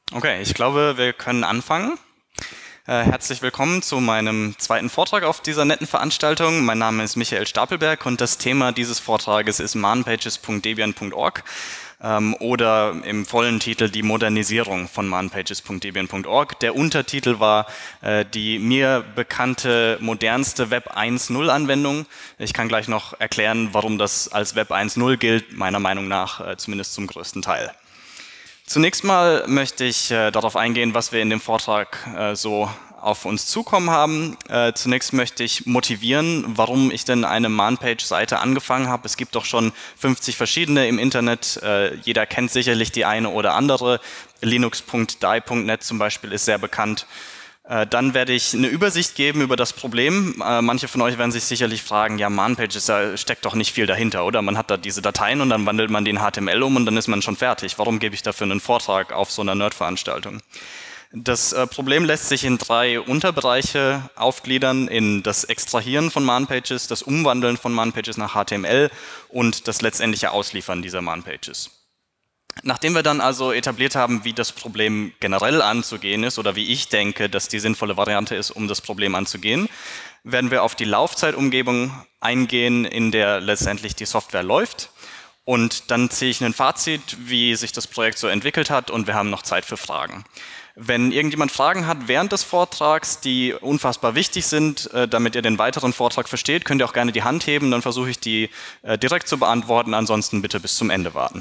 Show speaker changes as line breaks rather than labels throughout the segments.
Okay, ich glaube, wir können anfangen. Herzlich willkommen zu meinem zweiten Vortrag auf dieser netten Veranstaltung. Mein Name ist Michael Stapelberg und das Thema dieses Vortrages ist manpages.debian.org oder im vollen Titel die Modernisierung von manpages.debian.org. Der Untertitel war die mir bekannte modernste Web 1.0 Anwendung. Ich kann gleich noch erklären, warum das als Web 1.0 gilt, meiner Meinung nach zumindest zum größten Teil. Zunächst mal möchte ich darauf eingehen, was wir in dem Vortrag so auf uns zukommen haben. Zunächst möchte ich motivieren, warum ich denn eine Man-Page-Seite angefangen habe. Es gibt doch schon 50 verschiedene im Internet. Jeder kennt sicherlich die eine oder andere. Linux.die.net zum Beispiel ist sehr bekannt. Dann werde ich eine Übersicht geben über das Problem. Manche von euch werden sich sicherlich fragen, ja, Man-Pages, da steckt doch nicht viel dahinter, oder? Man hat da diese Dateien und dann wandelt man die in HTML um und dann ist man schon fertig. Warum gebe ich dafür einen Vortrag auf so einer Nerd-Veranstaltung? Das Problem lässt sich in 3 Unterbereiche aufgliedern, in das Extrahieren von Man-Pages, das Umwandeln von Man-Pages nach HTML und das letztendliche Ausliefern dieser Man-Pages. Nachdem wir dann also etabliert haben, wie das Problem generell anzugehen ist oder wie ich denke, dass die sinnvolle Variante ist, um das Problem anzugehen, werden wir auf die Laufzeitumgebung eingehen, in der letztendlich die Software läuft. Und dann ziehe ich ein Fazit, wie sich das Projekt so entwickelt hat und wir haben noch Zeit für Fragen. Wenn irgendjemand Fragen hat während des Vortrags, die unfassbar wichtig sind, damit ihr den weiteren Vortrag versteht, könnt ihr auch gerne die Hand heben, dann versuche ich die direkt zu beantworten, ansonsten bitte bis zum Ende warten.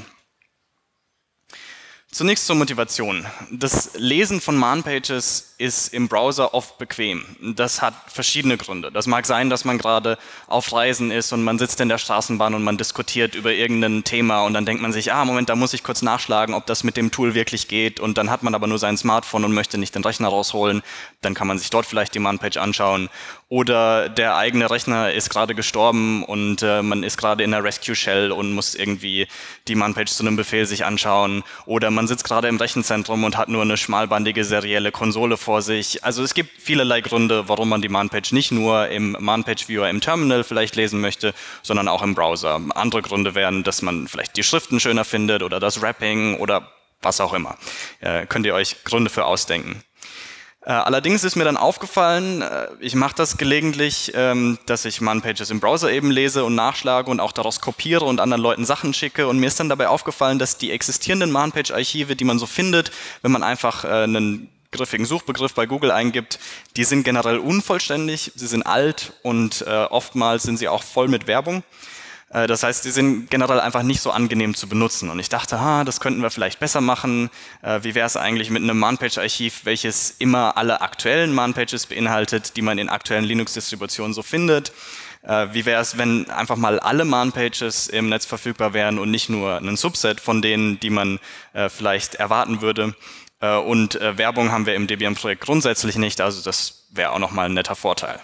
Zunächst zur Motivation. Das Lesen von Man-Pages ist im Browser oft bequem. Das hat verschiedene Gründe. Das mag sein, dass man gerade auf Reisen ist und man sitzt in der Straßenbahn und man diskutiert über irgendein Thema und dann denkt man sich, Moment, da muss ich kurz nachschlagen, ob das mit dem Tool wirklich geht, und dann hat man aber nur sein Smartphone und möchte nicht den Rechner rausholen. Dann kann man sich dort vielleicht die Man-Page anschauen. Oder der eigene Rechner ist gerade gestorben und man ist gerade in der Rescue Shell und muss irgendwie die Man-Page zu einem Befehl sich anschauen. Oder man sitzt gerade im Rechenzentrum und hat nur eine schmalbandige serielle Konsole vor sich. Also es gibt vielerlei Gründe, warum man die Man-Page nicht nur im Man-Page-Viewer im Terminal vielleicht lesen möchte, sondern auch im Browser. Andere Gründe wären, dass man vielleicht die Schriften schöner findet oder das Wrapping oder was auch immer. Könnt ihr euch Gründe für ausdenken. Allerdings ist mir dann aufgefallen, ich mache das gelegentlich, dass ich Man-Pages im Browser eben lese und nachschlage und auch daraus kopiere und anderen Leuten Sachen schicke, und mir ist dann dabei aufgefallen, dass die existierenden Man-Page-Archive, die man so findet, wenn man einfach einen griffigen Suchbegriff bei Google eingibt, die sind generell unvollständig, sie sind alt und oftmals sind sie auch voll mit Werbung. Das heißt, die sind generell einfach nicht so angenehm zu benutzen. Und ich dachte, das könnten wir vielleicht besser machen. Wie wäre es eigentlich mit einem Man-Page-Archiv, welches immer alle aktuellen Man-Pages beinhaltet, die man in aktuellen Linux-Distributionen so findet? Wie wäre es, wenn einfach mal alle Man-Pages im Netz verfügbar wären und nicht nur ein Subset von denen, die man vielleicht erwarten würde? Und Werbung haben wir im Debian-Projekt grundsätzlich nicht, also das wäre auch nochmal ein netter Vorteil.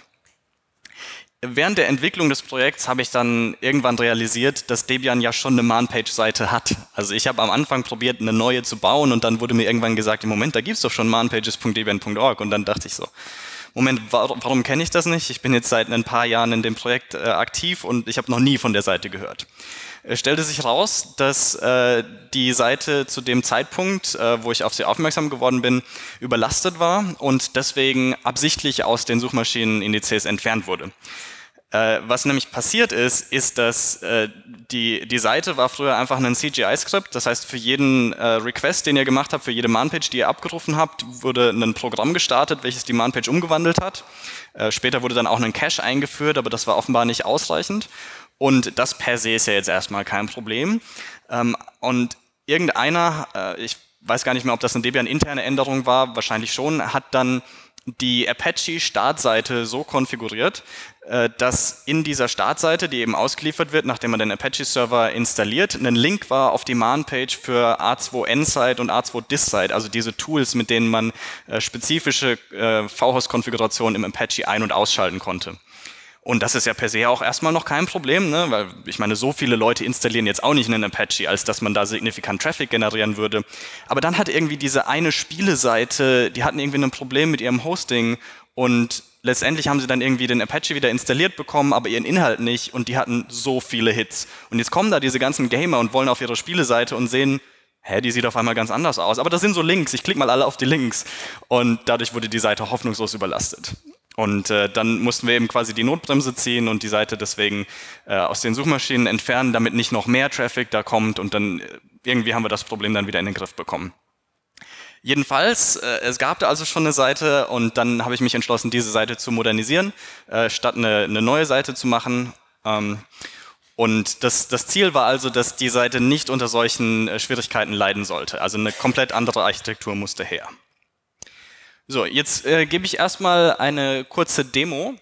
Während der Entwicklung des Projekts habe ich dann irgendwann realisiert, dass Debian ja schon eine Man-Page-Seite hat. Also ich habe am Anfang probiert, eine neue zu bauen, und dann wurde mir irgendwann gesagt, im Moment, da gibt es doch schon manpages.debian.org, und dann dachte ich so, Moment, warum kenne ich das nicht? Ich bin jetzt seit ein paar Jahren in dem Projekt aktiv und ich habe noch nie von der Seite gehört. Es stellte sich raus, dass die Seite zu dem Zeitpunkt, wo ich auf sie aufmerksam geworden bin, überlastet war und deswegen absichtlich aus den Suchmaschinenindizes entfernt wurde. Was nämlich passiert ist, dass die Seite war früher einfach ein CGI-Skript. Das heißt, für jeden Request, den ihr gemacht habt, für jede Man-Page, die ihr abgerufen habt, wurde ein Programm gestartet, welches die Man-Page umgewandelt hat. Später wurde dann auch ein Cache eingeführt, aber das war offenbar nicht ausreichend. Und das per se ist ja jetzt erstmal kein Problem. Und irgendeiner, ich weiß gar nicht mehr, ob das eine Debian-interne Änderung war, wahrscheinlich schon, hat dann die Apache-Startseite so konfiguriert, dass in dieser Startseite, die eben ausgeliefert wird, nachdem man den Apache-Server installiert, ein Link war auf die Man-Page für A2N-Site und A2Dis-Site, also diese Tools, mit denen man spezifische VHOS-Konfigurationen im Apache ein- und ausschalten konnte. Und das ist ja per se auch erstmal noch kein Problem, ne? Weil ich meine, so viele Leute installieren jetzt auch nicht einen Apache, als dass man da signifikant Traffic generieren würde. Aber dann hat irgendwie diese eine Spieleseite, die hatten irgendwie ein Problem mit ihrem Hosting, und letztendlich haben sie dann irgendwie den Apache wieder installiert bekommen, aber ihren Inhalt nicht, und die hatten so viele Hits. Und jetzt kommen da diese ganzen Gamer und wollen auf ihre Spieleseite und sehen, hä, die sieht auf einmal ganz anders aus. Aber das sind so Links, ich klicke mal alle auf die Links. Und dadurch wurde die Seite hoffnungslos überlastet. Und dann mussten wir eben quasi die Notbremse ziehen und die Seite deswegen aus den Suchmaschinen entfernen, damit nicht noch mehr Traffic da kommt. Und dann irgendwie haben wir das Problem dann wieder in den Griff bekommen. Jedenfalls, es gab da also schon eine Seite und dann habe ich mich entschlossen, diese Seite zu modernisieren, statt eine neue Seite zu machen. Und das Ziel war also, dass die Seite nicht unter solchen Schwierigkeiten leiden sollte. Also eine komplett andere Architektur musste her. So, jetzt gebe ich erstmal eine kurze Demo,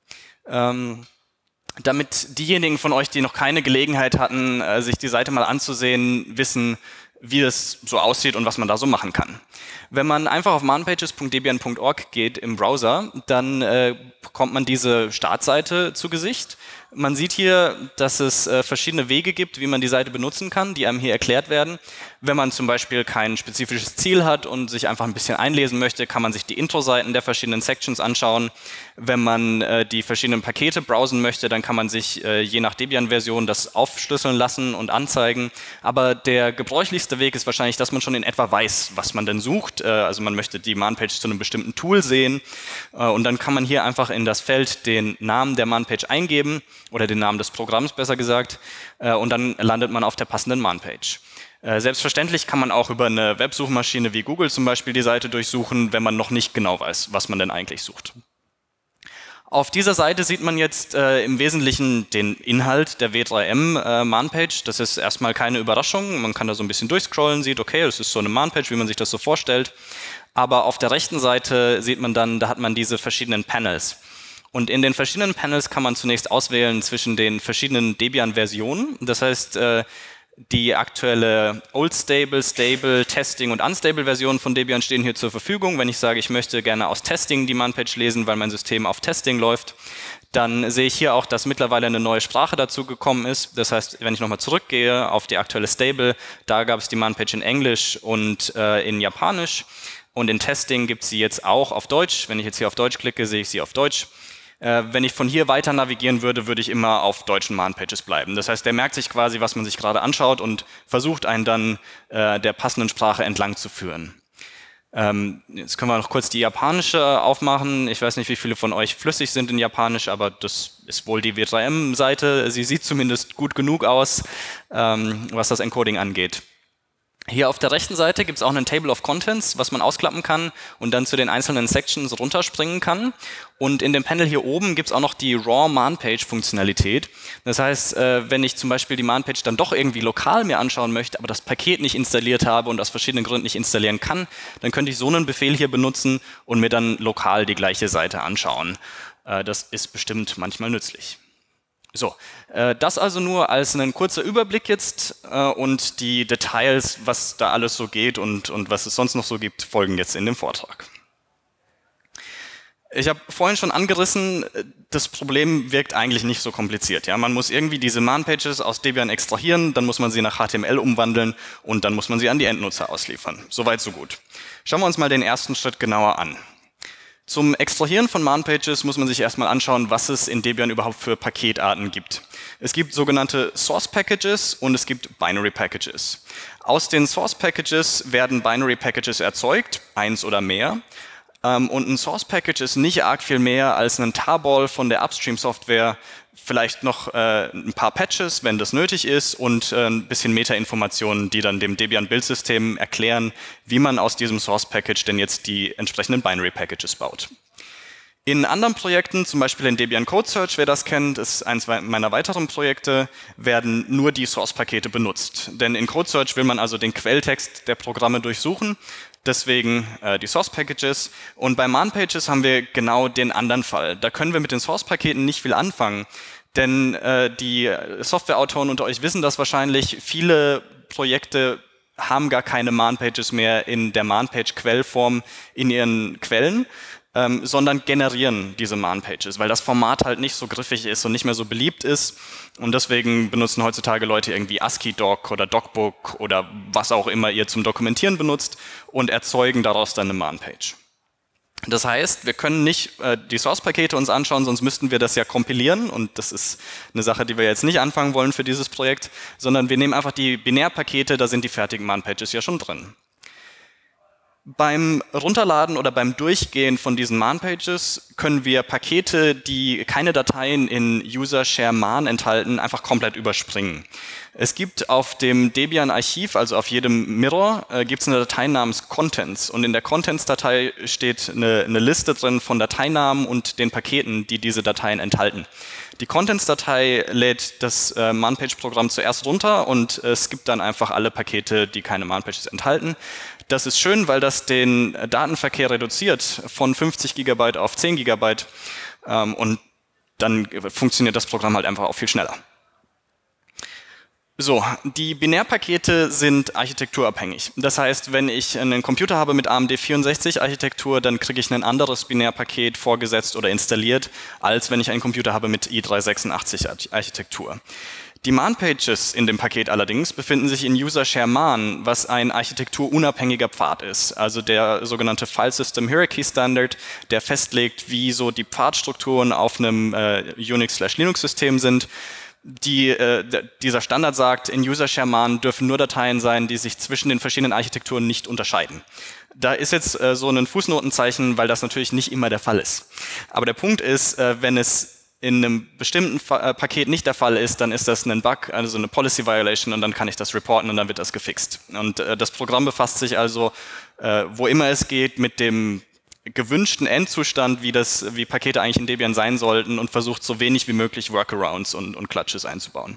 damit diejenigen von euch, die noch keine Gelegenheit hatten, sich die Seite mal anzusehen, wissen, wie es so aussieht und was man da so machen kann. Wenn man einfach auf manpages.debian.org geht im Browser, dann bekommt man diese Startseite zu Gesicht. Man sieht hier, dass es verschiedene Wege gibt, wie man die Seite benutzen kann, die einem hier erklärt werden. Wenn man zum Beispiel kein spezifisches Ziel hat und sich einfach ein bisschen einlesen möchte, kann man sich die Intro-Seiten der verschiedenen Sections anschauen. Wenn man die verschiedenen Pakete browsen möchte, dann kann man sich je nach Debian-Version das aufschlüsseln lassen und anzeigen. Aber der gebräuchlichste Weg ist wahrscheinlich, dass man schon in etwa weiß, was man denn sucht. Also man möchte die Man-Page zu einem bestimmten Tool sehen und dann kann man hier einfach in das Feld den Namen der Man-Page eingeben oder den Namen des Programms besser gesagt und dann landet man auf der passenden Man-Page. Selbstverständlich kann man auch über eine Websuchmaschine wie Google zum Beispiel die Seite durchsuchen, wenn man noch nicht genau weiß, was man denn eigentlich sucht. Auf dieser Seite sieht man jetzt im Wesentlichen den Inhalt der W3M Man-Page. Das ist erstmal keine Überraschung. Man kann da so ein bisschen durchscrollen, sieht, okay, das ist so eine Man-Page, wie man sich das so vorstellt. Aber auf der rechten Seite sieht man dann, da hat man diese verschiedenen Panels. Und in den verschiedenen Panels kann man zunächst auswählen zwischen den verschiedenen Debian-Versionen. Das heißt, die aktuelle Old Stable, Stable, Testing und Unstable Versionen von Debian stehen hier zur Verfügung. Wenn ich sage, ich möchte gerne aus Testing die Man-Page lesen, weil mein System auf Testing läuft, dann sehe ich hier auch, dass mittlerweile eine neue Sprache dazu gekommen ist. Das heißt, wenn ich nochmal zurückgehe auf die aktuelle Stable, da gab es die Man-Page in Englisch und in Japanisch. Und in Testing gibt es sie jetzt auch auf Deutsch. Wenn ich jetzt hier auf Deutsch klicke, sehe ich sie auf Deutsch. Wenn ich von hier weiter navigieren würde, würde ich immer auf deutschen Man-Pages bleiben. Das heißt, der merkt sich quasi, was man sich gerade anschaut und versucht einen dann der passenden Sprache entlang zu führen. Jetzt können wir noch kurz die japanische aufmachen. Ich weiß nicht, wie viele von euch flüssig sind in Japanisch, aber das ist wohl die W3M-Seite. Sie sieht zumindest gut genug aus, was das Encoding angeht. Hier auf der rechten Seite gibt es auch einen Table of Contents, was man ausklappen kann und dann zu den einzelnen Sections runterspringen kann. Und in dem Panel hier oben gibt es auch noch die Raw Man-Page-Funktionalität. Das heißt, wenn ich zum Beispiel die Man-Page dann doch irgendwie lokal mir anschauen möchte, aber das Paket nicht installiert habe und aus verschiedenen Gründen nicht installieren kann, dann könnte ich so einen Befehl hier benutzen und mir dann lokal die gleiche Seite anschauen. Das ist bestimmt manchmal nützlich. So, das also nur als ein kurzer Überblick jetzt und die Details, was da alles so geht und was es sonst noch so gibt, folgen jetzt in dem Vortrag. Ich habe vorhin schon angerissen, das Problem wirkt eigentlich nicht so kompliziert. Ja? Man muss irgendwie diese Man-Pages aus Debian extrahieren, dann muss man sie nach HTML umwandeln und dann muss man sie an die Endnutzer ausliefern. Soweit, so gut. Schauen wir uns mal den ersten Schritt genauer an. Zum Extrahieren von Man-Pages muss man sich erstmal anschauen, was es in Debian überhaupt für Paketarten gibt. Es gibt sogenannte Source Packages und es gibt Binary Packages. Aus den Source Packages werden Binary Packages erzeugt, eins oder mehr. Und ein Source Package ist nicht arg viel mehr als ein Tarball von der Upstream-Software, vielleicht noch ein paar Patches, wenn das nötig ist, und ein bisschen Metainformationen, die dann dem Debian-Bildsystem erklären, wie man aus diesem Source Package denn jetzt die entsprechenden Binary Packages baut. In anderen Projekten, zum Beispiel in Debian Code Search, wer das kennt, ist eines meiner weiteren Projekte, werden nur die Source-Pakete benutzt. Denn in Code Search will man also den Quelltext der Programme durchsuchen, deswegen die Source-Packages. Und bei Man-Pages haben wir genau den anderen Fall. Da können wir mit den Source-Paketen nicht viel anfangen, denn die Softwareautoren unter euch wissen das wahrscheinlich, viele Projekte haben gar keine Man-Pages mehr in der Man-Page-Quellform in ihren Quellen, sondern generieren diese Man-Pages, weil das Format halt nicht so griffig ist und nicht mehr so beliebt ist. Und deswegen benutzen heutzutage Leute irgendwie ASCII-Doc oder DocBook oder was auch immer ihr zum Dokumentieren benutzt und erzeugen daraus dann eine Man-Page. Das heißt, wir können nicht die Source-Pakete uns anschauen, sonst müssten wir das ja kompilieren und das ist eine Sache, die wir jetzt nicht anfangen wollen für dieses Projekt, sondern wir nehmen einfach die Binärpakete, da sind die fertigen Man-Pages ja schon drin. Beim Runterladen oder beim Durchgehen von diesen Man-Pages können wir Pakete, die keine Dateien in User-Share-Man enthalten, einfach komplett überspringen. Es gibt auf dem Debian-Archiv, also auf jedem Mirror, gibt es eine Datei namens Contents und in der Contents-Datei steht eine Liste drin von Dateinamen und den Paketen, die diese Dateien enthalten. Die Contents-Datei lädt das Man-Page-Programm zuerst runter und es gibt dann einfach alle Pakete, die keine Man-Pages enthalten. Das ist schön, weil das den Datenverkehr reduziert von 50 GB auf 10 GB und dann funktioniert das Programm halt einfach auch viel schneller. So, die Binärpakete sind architekturabhängig. Das heißt, wenn ich einen Computer habe mit AMD 64 Architektur, dann kriege ich ein anderes Binärpaket vorgesetzt oder installiert, als wenn ich einen Computer habe mit i386 Architektur. Die Man-Pages in dem Paket allerdings befinden sich in User-Share-Man, was ein architekturunabhängiger Pfad ist, also der sogenannte File System Hierarchy Standard, der festlegt, wie so die Pfadstrukturen auf einem Unix/Linux-System sind. Dieser Standard sagt, in User-Share-Man dürfen nur Dateien sein, die sich zwischen den verschiedenen Architekturen nicht unterscheiden. Da ist jetzt so ein Fußnotenzeichen, weil das natürlich nicht immer der Fall ist. Aber der Punkt ist, wenn es in einem bestimmten Paket nicht der Fall ist, dann ist das ein Bug, also eine Policy Violation und dann kann ich das reporten und dann wird das gefixt. Und das Programm befasst sich also, wo immer es geht, mit dem gewünschten Endzustand, wie Pakete eigentlich in Debian sein sollten und versucht so wenig wie möglich Workarounds und Clutches einzubauen.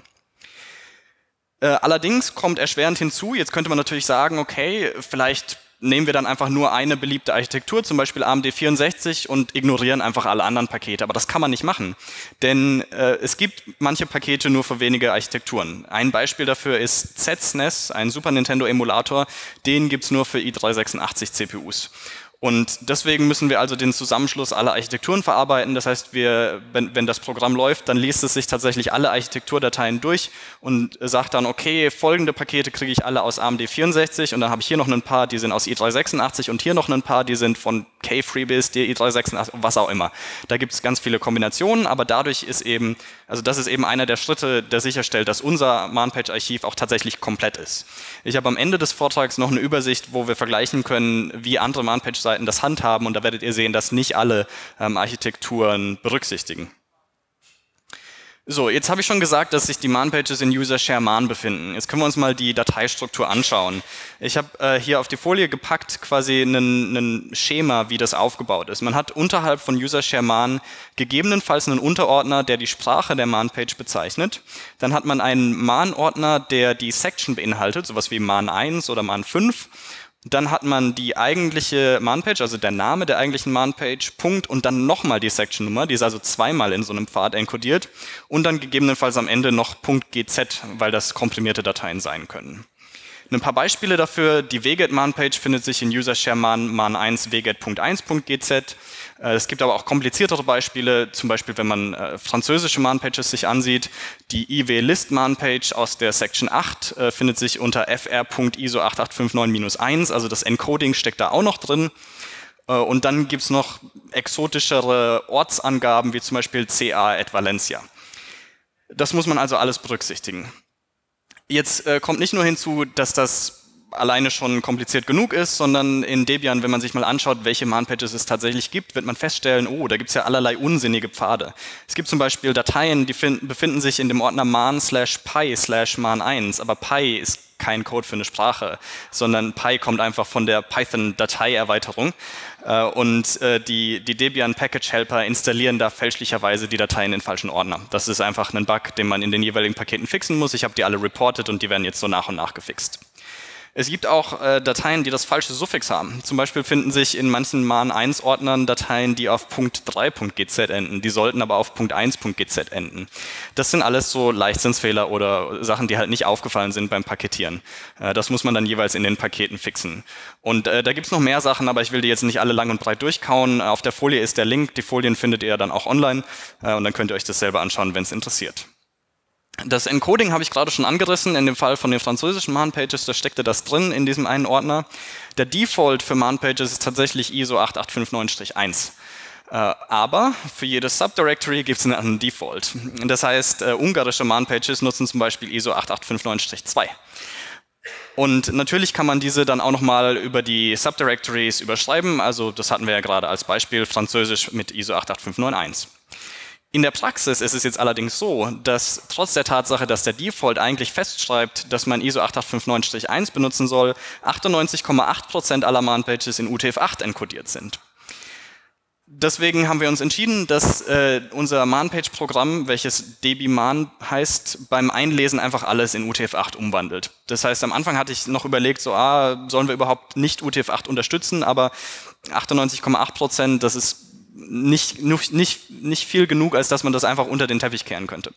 Allerdings kommt erschwerend hinzu, jetzt könnte man natürlich sagen, okay, vielleicht nehmen wir dann einfach nur eine beliebte Architektur, zum Beispiel AMD 64 und ignorieren einfach alle anderen Pakete. Aber das kann man nicht machen, denn es gibt manche Pakete nur für wenige Architekturen. Ein Beispiel dafür ist ZSNES, ein Super Nintendo Emulator, den gibt's nur für i386 CPUs. Und deswegen müssen wir also den Zusammenschluss aller Architekturen verarbeiten. Das heißt, wenn das Programm läuft, dann liest es sich tatsächlich alle Architekturdateien durch und sagt dann, okay, folgende Pakete kriege ich alle aus AMD 64 und dann habe ich hier noch ein paar, die sind aus i386 und hier noch ein paar, die sind von K-FreeBSD, i386, was auch immer. Da gibt es ganz viele Kombinationen, aber dadurch ist eben, also das ist eben einer der Schritte, der sicherstellt, dass unser Man-Page-Archiv auch tatsächlich komplett ist. Ich habe am Ende des Vortrags noch eine Übersicht, wo wir vergleichen können, wie andere Man-Page-Seiten das handhaben und da werdet ihr sehen, dass nicht alle Architekturen berücksichtigen. So, jetzt habe ich schon gesagt, dass sich die Man-Pages in User-Share-Man befinden. Jetzt können wir uns mal die Dateistruktur anschauen. Ich habe hier auf die Folie gepackt quasi ein Schema, wie das aufgebaut ist. Man hat unterhalb von User-Share-Man gegebenenfalls einen Unterordner, der die Sprache der Man-Page bezeichnet. Dann hat man einen Man-Ordner, der die Section beinhaltet, sowas wie Man 1 oder Man 5. Dann hat man die eigentliche Man-Page, also der Name der eigentlichen Man-Page, Punkt und dann nochmal die Section-Nummer, die ist also zweimal in so einem Pfad enkodiert und dann gegebenenfalls am Ende noch .gz, weil das komprimierte Dateien sein können. Ein paar Beispiele dafür, die wget Man-Page findet sich in User-Share-Man Man 1 wget.1.gz. Es gibt aber auch kompliziertere Beispiele, zum Beispiel wenn man französische Man-Pages sich ansieht. Die IW-List Man-Page aus der Section 8 findet sich unter fr.iso 8859-1, also das Encoding steckt da auch noch drin. Und dann gibt es noch exotischere Ortsangaben, wie zum Beispiel CA et Valencia. Das muss man also alles berücksichtigen. Jetzt kommt nicht nur hinzu, dass das alleine schon kompliziert genug ist, sondern in Debian, wenn man sich mal anschaut, welche Man-Pages es tatsächlich gibt, wird man feststellen, oh, da gibt es ja allerlei unsinnige Pfade. Es gibt zum Beispiel Dateien, die befinden sich in dem Ordner man/py/man1, aber py ist kein Code für eine Sprache, sondern py kommt einfach von der Python-Dateierweiterung und die Debian Package Helper installieren da fälschlicherweise die Dateien in den falschen Ordner. Das ist einfach ein Bug, den man in den jeweiligen Paketen fixen muss. Ich habe die alle reported und die werden jetzt so nach und nach gefixt. Es gibt auch Dateien, die das falsche Suffix haben. Zum Beispiel finden sich in manchen Man1-Ordnern Dateien, die auf .3.gz enden. Die sollten aber auf .1.gz enden. Das sind alles so Leichtsinnsfehler oder Sachen, die halt nicht aufgefallen sind beim Paketieren. Das muss man dann jeweils in den Paketen fixen. Und da gibt's noch mehr Sachen, aber ich will die jetzt nicht alle lang und breit durchkauen. Auf der Folie ist der Link. Die Folien findet ihr dann auch online und dann könnt ihr euch das selber anschauen, wenn es interessiert. Das Encoding habe ich gerade schon angerissen, in dem Fall von den französischen Man-Pages, da steckte das drin in diesem einen Ordner. Der Default für Man-Pages ist tatsächlich ISO 8859-1. Aber für jedes Subdirectory gibt es einen anderen Default. Das heißt, ungarische Man-Pages nutzen zum Beispiel ISO 8859-2. Und natürlich kann man diese dann auch nochmal über die Subdirectories überschreiben. Also das hatten wir ja gerade als Beispiel, Französisch mit ISO 88591. In der Praxis ist es jetzt allerdings so, dass trotz der Tatsache, dass der Default eigentlich festschreibt, dass man ISO 8859-1 benutzen soll, 98,8% aller Man-Pages in UTF-8 encodiert sind. Deswegen haben wir uns entschieden, dass unser Man-Page-Programm, welches dbman heißt, beim Einlesen einfach alles in UTF-8 umwandelt. Das heißt, am Anfang hatte ich noch überlegt, so, sollen wir überhaupt nicht UTF-8 unterstützen, aber 98,8%, das ist nicht viel genug, als dass man das einfach unter den Teppich kehren könnte.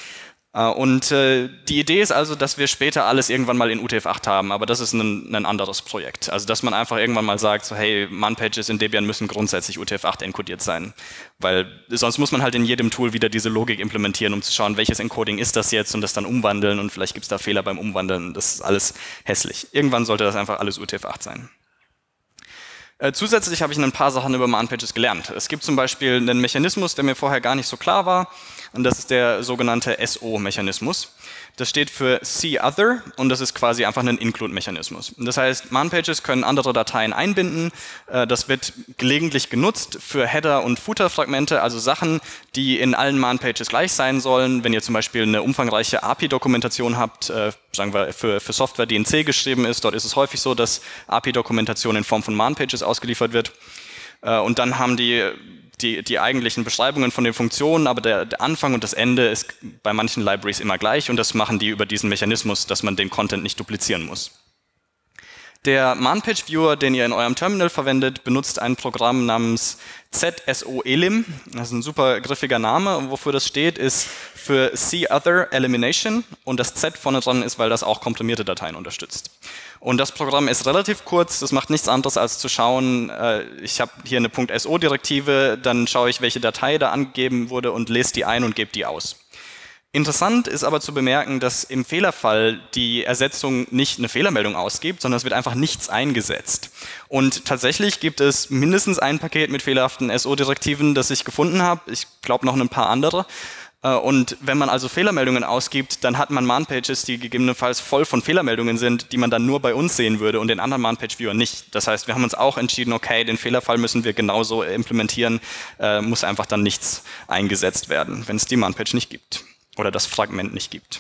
Und die Idee ist also, dass wir später alles irgendwann mal in UTF-8 haben, aber das ist ein anderes Projekt. Also dass man einfach irgendwann mal sagt, so, hey, Man-Pages in Debian müssen grundsätzlich UTF-8 encodiert sein, weil sonst muss man halt in jedem Tool wieder diese Logik implementieren, um zu schauen, welches Encoding ist das jetzt und das dann umwandeln und vielleicht gibt es da Fehler beim Umwandeln, das ist alles hässlich. Irgendwann sollte das einfach alles UTF-8 sein. Zusätzlich habe ich ein paar Sachen über Man-Pages gelernt. Es gibt zum Beispiel einen Mechanismus, der mir vorher gar nicht so klar war, und das ist der sogenannte SO-Mechanismus. Das steht für See Other und das ist quasi einfach ein Include-Mechanismus. Das heißt, Man-Pages können andere Dateien einbinden. Das wird gelegentlich genutzt für Header- und Footer-Fragmente, also Sachen, die in allen Man-Pages gleich sein sollen. Wenn ihr zum Beispiel eine umfangreiche API-Dokumentation habt, sagen wir für Software, die in C geschrieben ist, dort ist es häufig so, dass API-Dokumentation in Form von Man-Pages ausgeliefert wird. Und dann haben die eigentlichen Beschreibungen von den Funktionen, aber der Anfang und das Ende ist bei manchen Libraries immer gleich und das machen die über diesen Mechanismus, dass man den Content nicht duplizieren muss. Der Man-Page-Viewer, den ihr in eurem Terminal verwendet, benutzt ein Programm namens ZSOElim. Das ist ein super griffiger Name. Und wofür das steht, ist für See Other Elimination. Und das Z vorne dran ist, weil das auch komprimierte Dateien unterstützt. Und das Programm ist relativ kurz. Das macht nichts anderes, als zu schauen, ich habe hier eine .so-Direktive, dann schaue ich, welche Datei da angegeben wurde und lese die ein und gebe die aus. Interessant ist aber zu bemerken, dass im Fehlerfall die Ersetzung nicht eine Fehlermeldung ausgibt, sondern es wird einfach nichts eingesetzt. Und tatsächlich gibt es mindestens ein Paket mit fehlerhaften SO-Direktiven, das ich gefunden habe. Ich glaube noch ein paar andere. Und wenn man also Fehlermeldungen ausgibt, dann hat man Man-Pages, die gegebenenfalls voll von Fehlermeldungen sind, die man dann nur bei uns sehen würde und den anderen Man-Page-Viewer nicht. Das heißt, wir haben uns auch entschieden, okay, den Fehlerfall müssen wir genauso implementieren, muss einfach dann nichts eingesetzt werden, wenn es die Man-Page nicht gibt. Oder das Fragment nicht gibt.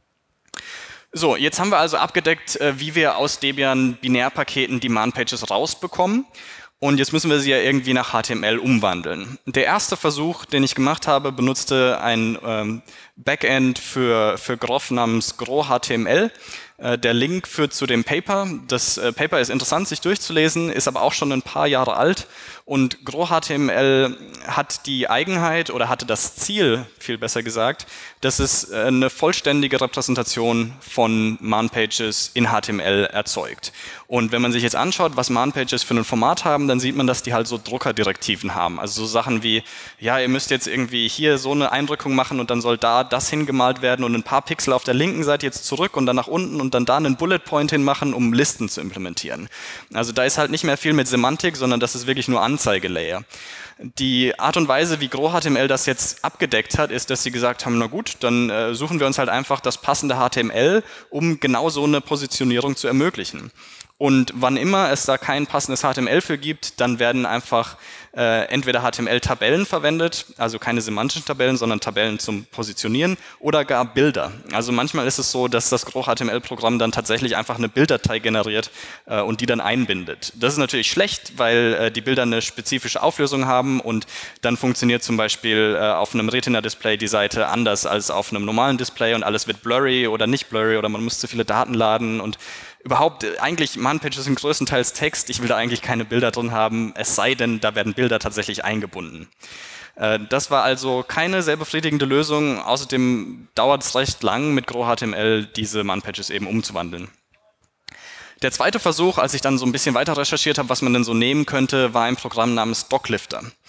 So, jetzt haben wir also abgedeckt, wie wir aus Debian Binärpaketen die Man-Pages rausbekommen. Und jetzt müssen wir sie ja irgendwie nach HTML umwandeln. Der erste Versuch, den ich gemacht habe, benutzte ein Backend für Groff namens GroHTML. Der Link führt zu dem Paper. Das Paper ist interessant, sich durchzulesen, ist aber auch schon ein paar Jahre alt. Und GroHTML hat die Eigenheit oder hatte das Ziel, viel besser gesagt, dass es eine vollständige Repräsentation von Man-Pages in HTML erzeugt. Und wenn man sich jetzt anschaut, was Man-Pages für ein Format haben, dann sieht man, dass die halt so Druckerdirektiven haben. Also so Sachen wie, ja, ihr müsst jetzt irgendwie hier so eine Eindrückung machen und dann soll da das hingemalt werden und ein paar Pixel auf der linken Seite jetzt zurück und dann nach unten und dann da einen Bullet Point hinmachen, um Listen zu implementieren. Also da ist halt nicht mehr viel mit Semantik, sondern das ist wirklich nur Anzeigelayer. Die Art und Weise, wie GroHTML das jetzt abgedeckt hat, ist, dass sie gesagt haben, na gut, dann suchen wir uns halt einfach das passende HTML, um genau so eine Positionierung zu ermöglichen. Und wann immer es da kein passendes HTML für gibt, dann werden einfach entweder HTML-Tabellen verwendet, also keine semantischen Tabellen, sondern Tabellen zum Positionieren oder gar Bilder. Also manchmal ist es so, dass das GroHTML-Programm dann tatsächlich einfach eine Bilddatei generiert und die dann einbindet. Das ist natürlich schlecht, weil die Bilder eine spezifische Auflösung haben und dann funktioniert zum Beispiel auf einem Retina-Display die Seite anders als auf einem normalen Display und alles wird blurry oder nicht blurry oder man muss zu viele Daten laden und überhaupt, eigentlich, Man-Pages sind größtenteils Text, ich will da eigentlich keine Bilder drin haben, es sei denn, da werden Bilder tatsächlich eingebunden. Das war also keine sehr befriedigende Lösung, außerdem dauert es recht lang, mit GroHTML diese Man-Pages eben umzuwandeln. Der zweite Versuch, als ich dann so ein bisschen weiter recherchiert habe, was man denn so nehmen könnte, war ein Programm namens Docklifter.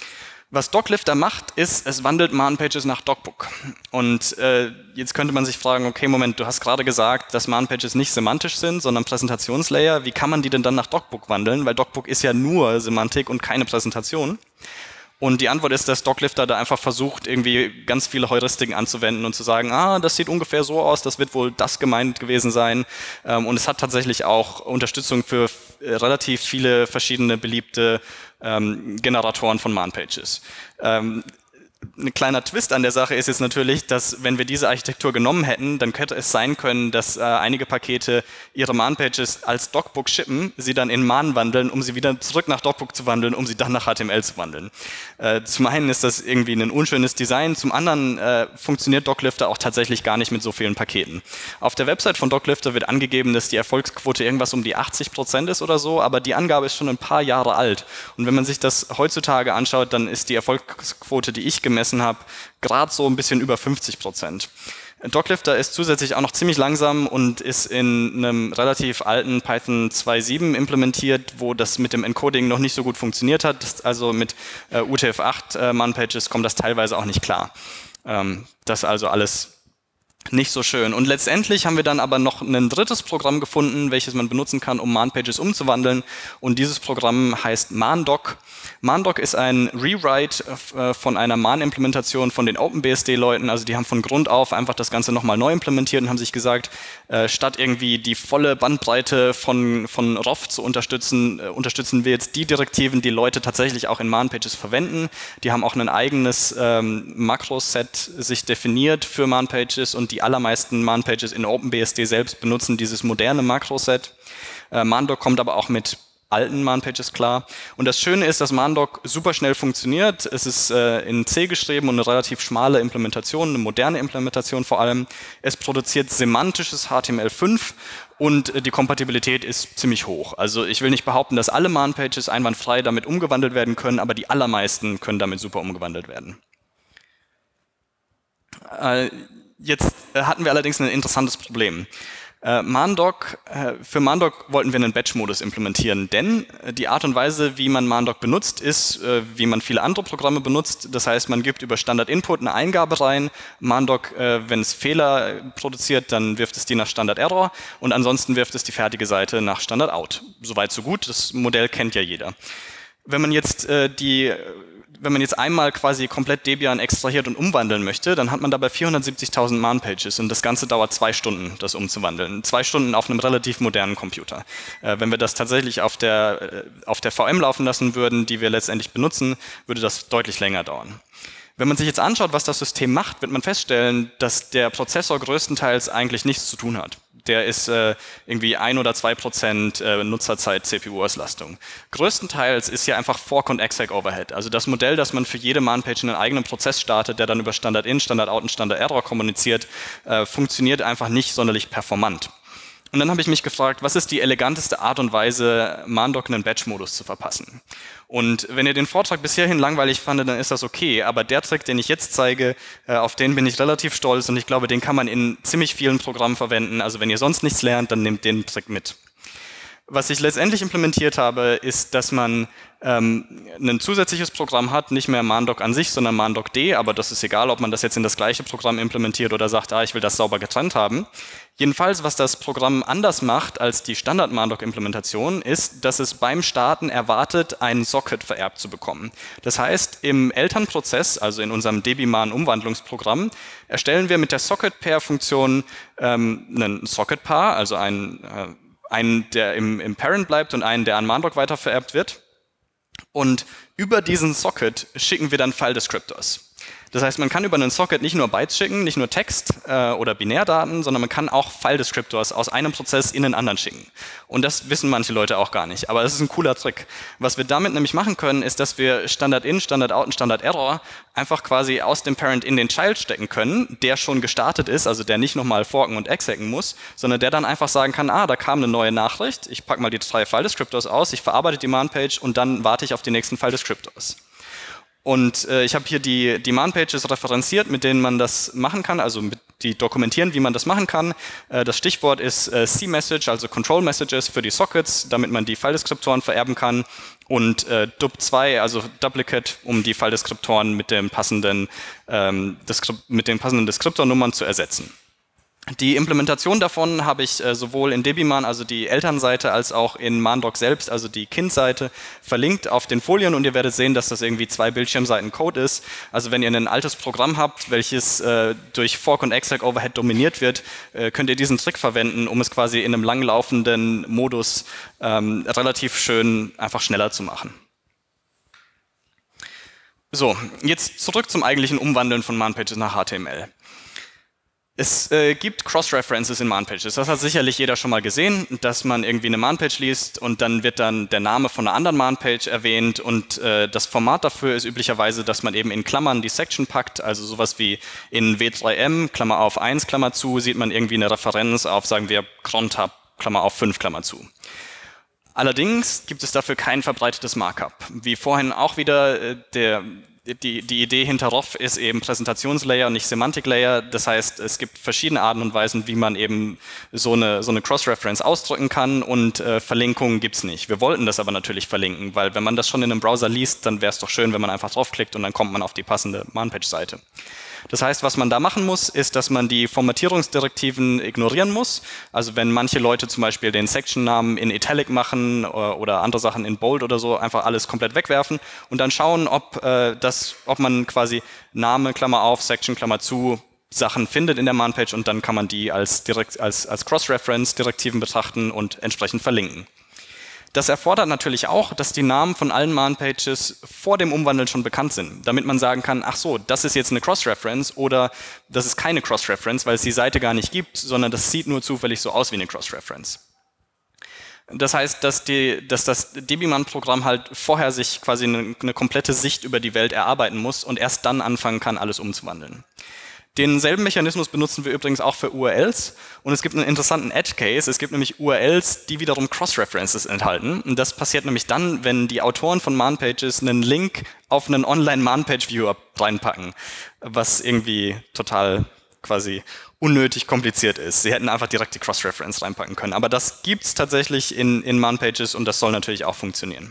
Was Doclifter macht, ist, es wandelt Man-Pages nach Docbook. Und jetzt könnte man sich fragen, okay, Moment, du hast gerade gesagt, dass Man-Pages nicht semantisch sind, sondern Präsentationslayer. Wie kann man die denn dann nach Docbook wandeln? Weil Docbook ist ja nur Semantik und keine Präsentation. Und die Antwort ist, dass Doclifter da einfach versucht, irgendwie ganz viele Heuristiken anzuwenden und zu sagen, das sieht ungefähr so aus, das wird wohl das gemeint gewesen sein. Und es hat tatsächlich auch Unterstützung für relativ viele verschiedene beliebte Generatoren von Man-Pages. Ein kleiner Twist an der Sache ist jetzt natürlich, dass wenn wir diese Architektur genommen hätten, dann könnte es sein können, dass einige Pakete ihre Man-Pages als Docbook shippen, sie dann in Man wandeln, um sie wieder zurück nach Docbook zu wandeln, um sie dann nach HTML zu wandeln. Zum einen ist das irgendwie ein unschönes Design, zum anderen funktioniert Doclifter auch tatsächlich gar nicht mit so vielen Paketen. Auf der Website von Doclifter wird angegeben, dass die Erfolgsquote irgendwas um die 80% ist oder so, aber die Angabe ist schon ein paar Jahre alt. Und wenn man sich das heutzutage anschaut, dann ist die Erfolgsquote, die ich gemessen habe, gerade so ein bisschen über 50%. Doclifter ist zusätzlich auch noch ziemlich langsam und ist in einem relativ alten Python 2.7 implementiert, wo das mit dem Encoding noch nicht so gut funktioniert hat. Also mit UTF-8 Man-Pages kommt das teilweise auch nicht klar. Das ist also alles nicht so schön. Und letztendlich haben wir dann aber noch ein drittes Programm gefunden, welches man benutzen kann, um Man-Pages umzuwandeln. Und dieses Programm heißt ManDoc. ManDoc ist ein Rewrite von einer Man-Implementation von den OpenBSD-Leuten. Also die haben von Grund auf einfach das Ganze nochmal neu implementiert und haben sich gesagt, statt irgendwie die volle Bandbreite von ROF zu unterstützen, unterstützen wir jetzt die Direktiven, die Leute tatsächlich auch in Man-Pages verwenden. Die haben auch ein eigenes Makroset sich definiert für Man-Pages und die allermeisten Man-Pages in OpenBSD selbst benutzen dieses moderne Makroset. ManDoc kommt aber auch mit alten Man-Pages klar. Und das Schöne ist, dass ManDoc super schnell funktioniert. Es ist in C geschrieben und eine relativ schmale Implementation, eine moderne Implementation vor allem. Es produziert semantisches HTML5 und die Kompatibilität ist ziemlich hoch. Also ich will nicht behaupten, dass alle Man-Pages einwandfrei damit umgewandelt werden können, aber die allermeisten können damit super umgewandelt werden. Jetzt hatten wir allerdings ein interessantes Problem. Für ManDoc wollten wir einen Batch-Modus implementieren, denn die Art und Weise, wie man ManDoc benutzt, ist, wie man viele andere Programme benutzt. Das heißt, man gibt über Standard-Input eine Eingabe rein. ManDoc, wenn es Fehler produziert, dann wirft es die nach Standard-Error und ansonsten wirft es die fertige Seite nach Standard-Out. Soweit, so gut. Das Modell kennt ja jeder. Wenn man jetzt einmal quasi komplett Debian extrahiert und umwandeln möchte, dann hat man dabei 470.000 Man-Pages und das Ganze dauert 2 Stunden, das umzuwandeln. 2 Stunden auf einem relativ modernen Computer. Wenn wir das tatsächlich auf der VM laufen lassen würden, die wir letztendlich benutzen, würde das deutlich länger dauern. Wenn man sich jetzt anschaut, was das System macht, wird man feststellen, dass der Prozessor größtenteils eigentlich nichts zu tun hat. Der ist irgendwie 1 oder 2% Nutzerzeit CPU-Auslastung. Größtenteils ist hier einfach Fork und Exec Overhead. Also das Modell, dass man für jede Man-Page einen eigenen Prozess startet, der dann über Standard-In, Standard-Out und Standard-Error kommuniziert, funktioniert einfach nicht sonderlich performant. Und dann habe ich mich gefragt, was ist die eleganteste Art und Weise, ManDoc einen Batch-Modus zu verpassen? Und wenn ihr den Vortrag bis hierhin langweilig fandet, dann ist das okay. Aber der Trick, den ich jetzt zeige, auf den bin ich relativ stolz und ich glaube, den kann man in ziemlich vielen Programmen verwenden. Also wenn ihr sonst nichts lernt, dann nehmt den Trick mit. Was ich letztendlich implementiert habe, ist, dass man ein zusätzliches Programm hat, nicht mehr ManDoc an sich, sondern ManDoc-D, aber das ist egal, ob man das jetzt in das gleiche Programm implementiert oder sagt, ich will das sauber getrennt haben. Jedenfalls, was das Programm anders macht als die Standard-ManDoc-Implementation, ist, dass es beim Starten erwartet, ein Socket vererbt zu bekommen. Das heißt, im Elternprozess, also in unserem DBMan-Umwandlungsprogramm, erstellen wir mit der Socket-Pair-Funktion einen Socket-Paar, also einen, der im Parent bleibt und einen, der an ManDoc weiter vererbt wird. Und über diesen Socket schicken wir dann File-Descriptors. Das heißt, man kann über einen Socket nicht nur Bytes schicken, nicht nur Text oder Binärdaten, sondern man kann auch File-Descriptors aus einem Prozess in den anderen schicken. Und das wissen manche Leute auch gar nicht. Aber das ist ein cooler Trick. Was wir damit nämlich machen können, ist, dass wir Standard-In, Standard-Out und Standard-Error einfach quasi aus dem Parent in den Child stecken können, der schon gestartet ist, also der nicht nochmal forken und execen muss, sondern der dann einfach sagen kann, da kam eine neue Nachricht, ich packe mal die 3 File-Descriptors aus, ich verarbeite die Man-Page und dann warte ich auf die nächsten File-Descriptors. Und ich habe hier die Man-Pages referenziert, mit denen man das machen kann, also die dokumentieren, wie man das machen kann. Das Stichwort ist C-Message, also Control Messages für die Sockets, damit man die File-Deskriptoren vererben kann. und DUP2, also Duplicate, um die File-Deskriptoren mit den passenden Deskriptornummern zu ersetzen. Die Implementation davon habe ich sowohl in Debiman, also die Elternseite, als auch in Mandoc selbst, also die Kindseite, verlinkt auf den Folien und ihr werdet sehen, dass das irgendwie 2 Bildschirmseiten Code ist. Also wenn ihr ein altes Programm habt, welches durch Fork und Exec Overhead dominiert wird, könnt ihr diesen Trick verwenden, um es quasi in einem langlaufenden Modus relativ schön einfach schneller zu machen. So, jetzt zurück zum eigentlichen Umwandeln von Man-Pages nach HTML. Es gibt Cross-References in Man-Pages. Das hat sicherlich jeder schon mal gesehen, dass man irgendwie eine Man-Page liest und dann wird dann der Name von einer anderen Man-Page erwähnt und das Format dafür ist üblicherweise, dass man eben in Klammern die Section packt, also sowas wie in W3M, Klammer auf 1, Klammer zu, sieht man irgendwie eine Referenz auf, sagen wir, cron-tab, Klammer auf 5, Klammer zu. Allerdings gibt es dafür kein verbreitetes Markup. Wie vorhin auch wieder die Idee hinter ROF ist eben Präsentationslayer und nicht Semantic-Layer. Das heißt, es gibt verschiedene Arten und Weisen, wie man eben so eine Cross-Reference ausdrücken kann und Verlinkungen gibt's nicht. Wir wollten das aber natürlich verlinken, weil wenn man das schon in einem Browser liest, dann wäre es doch schön, wenn man einfach draufklickt und dann kommt man auf die passende Man-Page-Seite. Das heißt, was man da machen muss, ist, dass man die Formatierungsdirektiven ignorieren muss. Also wenn manche Leute zum Beispiel den Section-Namen in Italic machen oder andere Sachen in Bold oder so, einfach alles komplett wegwerfen und dann schauen, ob man quasi Name, Klammer auf, Section, Klammer zu, Sachen findet in der Man-Page und dann kann man die als Cross-Reference-Direktiven betrachten und entsprechend verlinken. Das erfordert natürlich auch, dass die Namen von allen Man-Pages vor dem Umwandeln schon bekannt sind, damit man sagen kann, ach so, das ist jetzt eine Cross-Reference oder das ist keine Cross-Reference, weil es die Seite gar nicht gibt, sondern das sieht nur zufällig so aus wie eine Cross-Reference. Das heißt, dass das Debiman-Programm halt vorher sich quasi eine komplette Sicht über die Welt erarbeiten muss und erst dann anfangen kann, alles umzuwandeln. Denselben Mechanismus benutzen wir übrigens auch für URLs und es gibt einen interessanten Edge-Case. Es gibt nämlich URLs, die wiederum Cross-References enthalten und das passiert nämlich dann, wenn die Autoren von Man-Pages einen Link auf einen Online-Man-Page-Viewer reinpacken, was irgendwie total quasi unnötig kompliziert ist. Sie hätten einfach direkt die Cross-Reference reinpacken können, aber das gibt's tatsächlich in Man-Pages und das soll natürlich auch funktionieren.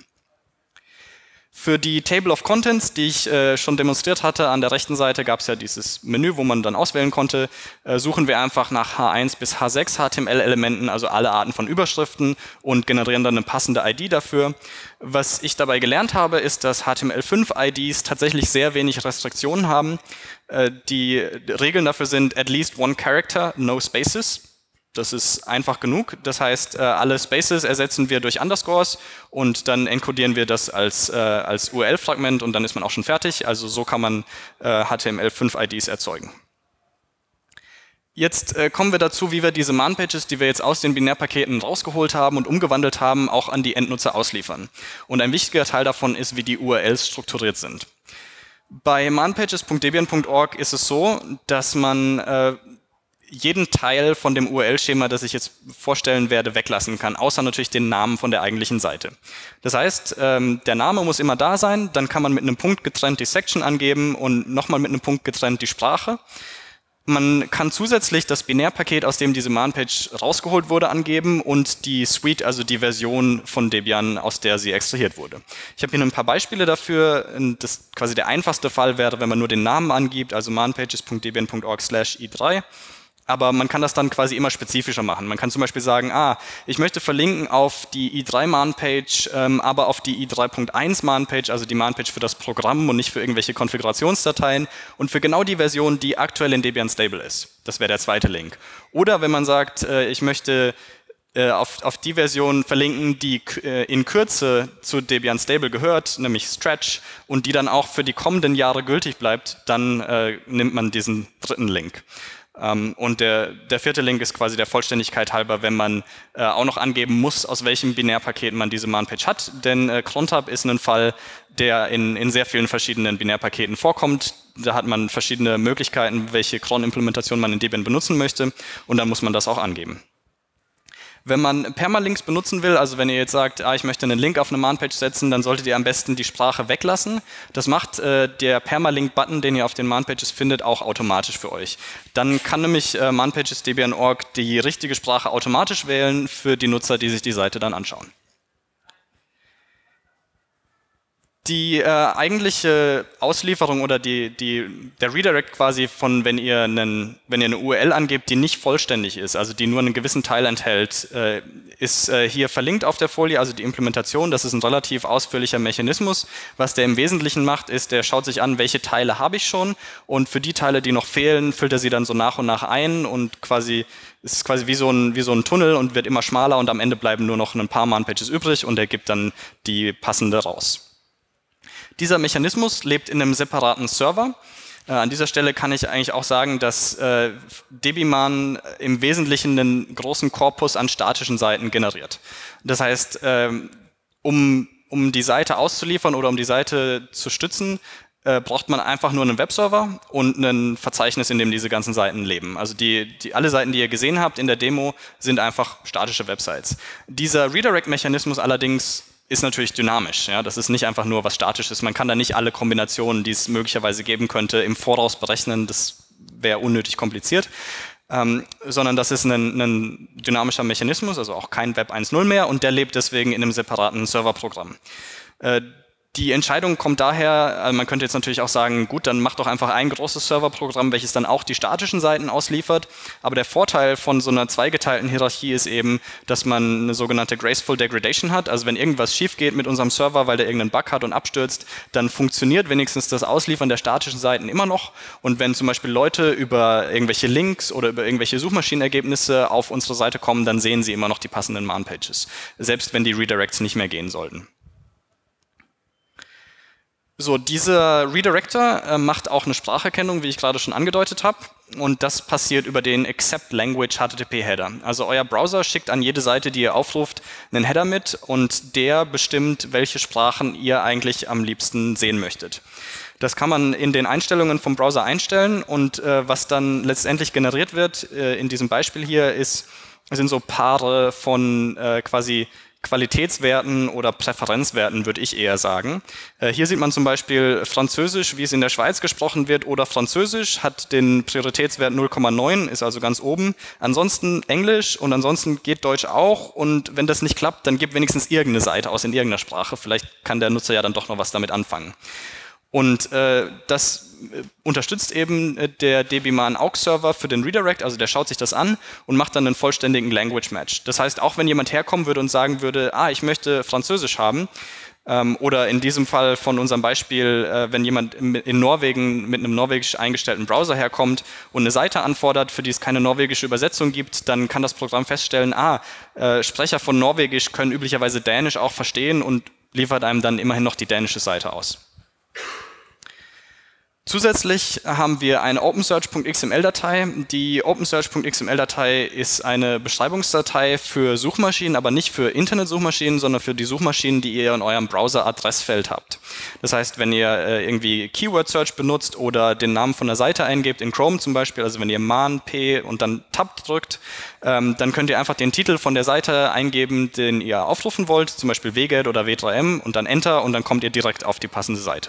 Für die Table of Contents, die ich schon demonstriert hatte, an der rechten Seite gab es ja dieses Menü, wo man dann auswählen konnte. Suchen wir einfach nach H1 bis H6 HTML-Elementen, also alle Arten von Überschriften und generieren dann eine passende ID dafür. Was ich dabei gelernt habe, ist, dass HTML5-IDs tatsächlich sehr wenig Restriktionen haben. Die Regeln dafür sind at least one character, no spaces. Das ist einfach genug. Das heißt, alle Spaces ersetzen wir durch Underscores und dann encodieren wir das als URL-Fragment und dann ist man auch schon fertig. Also so kann man HTML5-IDs erzeugen. Jetzt kommen wir dazu, wie wir diese Man-Pages, die wir jetzt aus den Binärpaketen rausgeholt haben und umgewandelt haben, auch an die Endnutzer ausliefern. Und ein wichtiger Teil davon ist, wie die URLs strukturiert sind. Bei manpages.debian.org ist es so, dass man jeden Teil von dem URL-Schema, das ich jetzt vorstellen werde, weglassen kann, außer natürlich den Namen von der eigentlichen Seite. Das heißt, der Name muss immer da sein, dann kann man mit einem Punkt getrennt die Section angeben und nochmal mit einem Punkt getrennt die Sprache. Man kann zusätzlich das Binärpaket, aus dem diese Man-Page rausgeholt wurde, angeben und die Suite, also die Version von Debian, aus der sie extrahiert wurde. Ich habe hier ein paar Beispiele dafür. Das quasi der einfachste Fall wäre, wenn man nur den Namen angibt, also manpages.debian.org/i3. Aber man kann das dann quasi immer spezifischer machen. Man kann zum Beispiel sagen, ich möchte verlinken auf die i3-Man-Page, aber auf die i3.1-Man-Page, also die Man-Page für das Programm und nicht für irgendwelche Konfigurationsdateien und für genau die Version, die aktuell in Debian Stable ist. Das wäre der zweite Link. Oder wenn man sagt, ich möchte auf die Version verlinken, die in Kürze zu Debian Stable gehört, nämlich Stretch, und die dann auch für die kommenden Jahre gültig bleibt, dann nimmt man diesen dritten Link. Und der vierte Link ist quasi der Vollständigkeit halber, wenn man auch noch angeben muss, aus welchem Binärpaket man diese Man-Page hat. Denn cron-tab ist ein Fall, der in sehr vielen verschiedenen Binärpaketen vorkommt. Da hat man verschiedene Möglichkeiten, welche cron-Implementation man in Debian benutzen möchte. Und dann muss man das auch angeben. Wenn man Permalinks benutzen will, also wenn ihr jetzt sagt, ich möchte einen Link auf eine Man-Page setzen, dann solltet ihr am besten die Sprache weglassen. Das macht der Permalink-Button, den ihr auf den Man-Pages findet, auch automatisch für euch. Dann kann nämlich manpages.debian.org die richtige Sprache automatisch wählen für die Nutzer, die sich die Seite dann anschauen. Die eigentliche Auslieferung oder der Redirect quasi von, wenn ihr eine URL angebt, die nicht vollständig ist, also die nur einen gewissen Teil enthält, ist hier verlinkt auf der Folie, also die Implementation. Das ist ein relativ ausführlicher Mechanismus. Was der im Wesentlichen macht, ist, der schaut sich an, welche Teile habe ich schon, und für die Teile, die noch fehlen, füllt er sie dann so nach und nach ein und ist quasi wie so ein Tunnel und wird immer schmaler, und am Ende bleiben nur noch ein paar Man-Pages übrig und er gibt dann die passende raus. Dieser Mechanismus lebt in einem separaten Server. An dieser Stelle kann ich eigentlich auch sagen, dass Debian im Wesentlichen einen großen Korpus an statischen Seiten generiert. Das heißt, um die Seite auszuliefern oder um die Seite zu stützen, braucht man einfach nur einen Webserver und ein Verzeichnis, in dem diese ganzen Seiten leben. Also alle Seiten, die ihr gesehen habt in der Demo, sind einfach statische Websites. Dieser Redirect-Mechanismus allerdings ist natürlich dynamisch. Ja? Das ist nicht einfach nur was Statisches. Man kann da nicht alle Kombinationen, die es möglicherweise geben könnte, im Voraus berechnen. Das wäre unnötig kompliziert. Sondern das ist ein dynamischer Mechanismus, also auch kein Web 1.0 mehr, und der lebt deswegen in einem separaten Serverprogramm. Die Entscheidung kommt daher, also man könnte jetzt natürlich auch sagen, gut, dann macht doch einfach ein großes Serverprogramm, welches dann auch die statischen Seiten ausliefert. Aber der Vorteil von so einer zweigeteilten Hierarchie ist eben, dass man eine sogenannte Graceful Degradation hat. Also wenn irgendwas schief geht mit unserem Server, weil der irgendeinen Bug hat und abstürzt, dann funktioniert wenigstens das Ausliefern der statischen Seiten immer noch. Und wenn zum Beispiel Leute über irgendwelche Links oder über irgendwelche Suchmaschinenergebnisse auf unsere Seite kommen, dann sehen sie immer noch die passenden Man-Pages, selbst wenn die Redirects nicht mehr gehen sollten. So, dieser Redirector macht auch eine Spracherkennung, wie ich gerade schon angedeutet habe, und das passiert über den Accept Language HTTP Header. Also euer Browser schickt an jede Seite, die ihr aufruft, einen Header mit, und der bestimmt, welche Sprachen ihr eigentlich am liebsten sehen möchtet. Das kann man in den Einstellungen vom Browser einstellen, und was dann letztendlich generiert wird in diesem Beispiel hier sind so Paare von quasi Qualitätswerten oder Präferenzwerten, würde ich eher sagen. Hier sieht man zum Beispiel Französisch, wie es in der Schweiz gesprochen wird, oder Französisch hat den Prioritätswert 0,9, ist also ganz oben. Ansonsten Englisch, und ansonsten geht Deutsch auch, und wenn das nicht klappt, dann gebt wenigstens irgendeine Seite aus in irgendeiner Sprache. Vielleicht kann der Nutzer ja dann doch noch was damit anfangen. Und das unterstützt eben der Debian AUX-Server für den Redirect, also der schaut sich das an und macht dann einen vollständigen Language Match. Das heißt, auch wenn jemand herkommen würde und sagen würde, ich möchte Französisch haben, oder in diesem Fall von unserem Beispiel, wenn jemand in Norwegen mit einem norwegisch eingestellten Browser herkommt und eine Seite anfordert, für die es keine norwegische Übersetzung gibt, dann kann das Programm feststellen, Sprecher von Norwegisch können üblicherweise Dänisch auch verstehen, und liefert einem dann immerhin noch die dänische Seite aus. Zusätzlich haben wir eine OpenSearch.xml-Datei. Die OpenSearch.xml-Datei ist eine Beschreibungsdatei für Suchmaschinen, aber nicht für Internetsuchmaschinen, sondern für die Suchmaschinen, die ihr in eurem Browser-Adressfeld habt. Das heißt, wenn ihr irgendwie Keyword-Search benutzt oder den Namen von der Seite eingebt, in Chrome zum Beispiel, also wenn ihr man, p und dann Tab drückt, dann könnt ihr einfach den Titel von der Seite eingeben, den ihr aufrufen wollt, zum Beispiel wget oder w3m, und dann Enter, und dann kommt ihr direkt auf die passende Seite.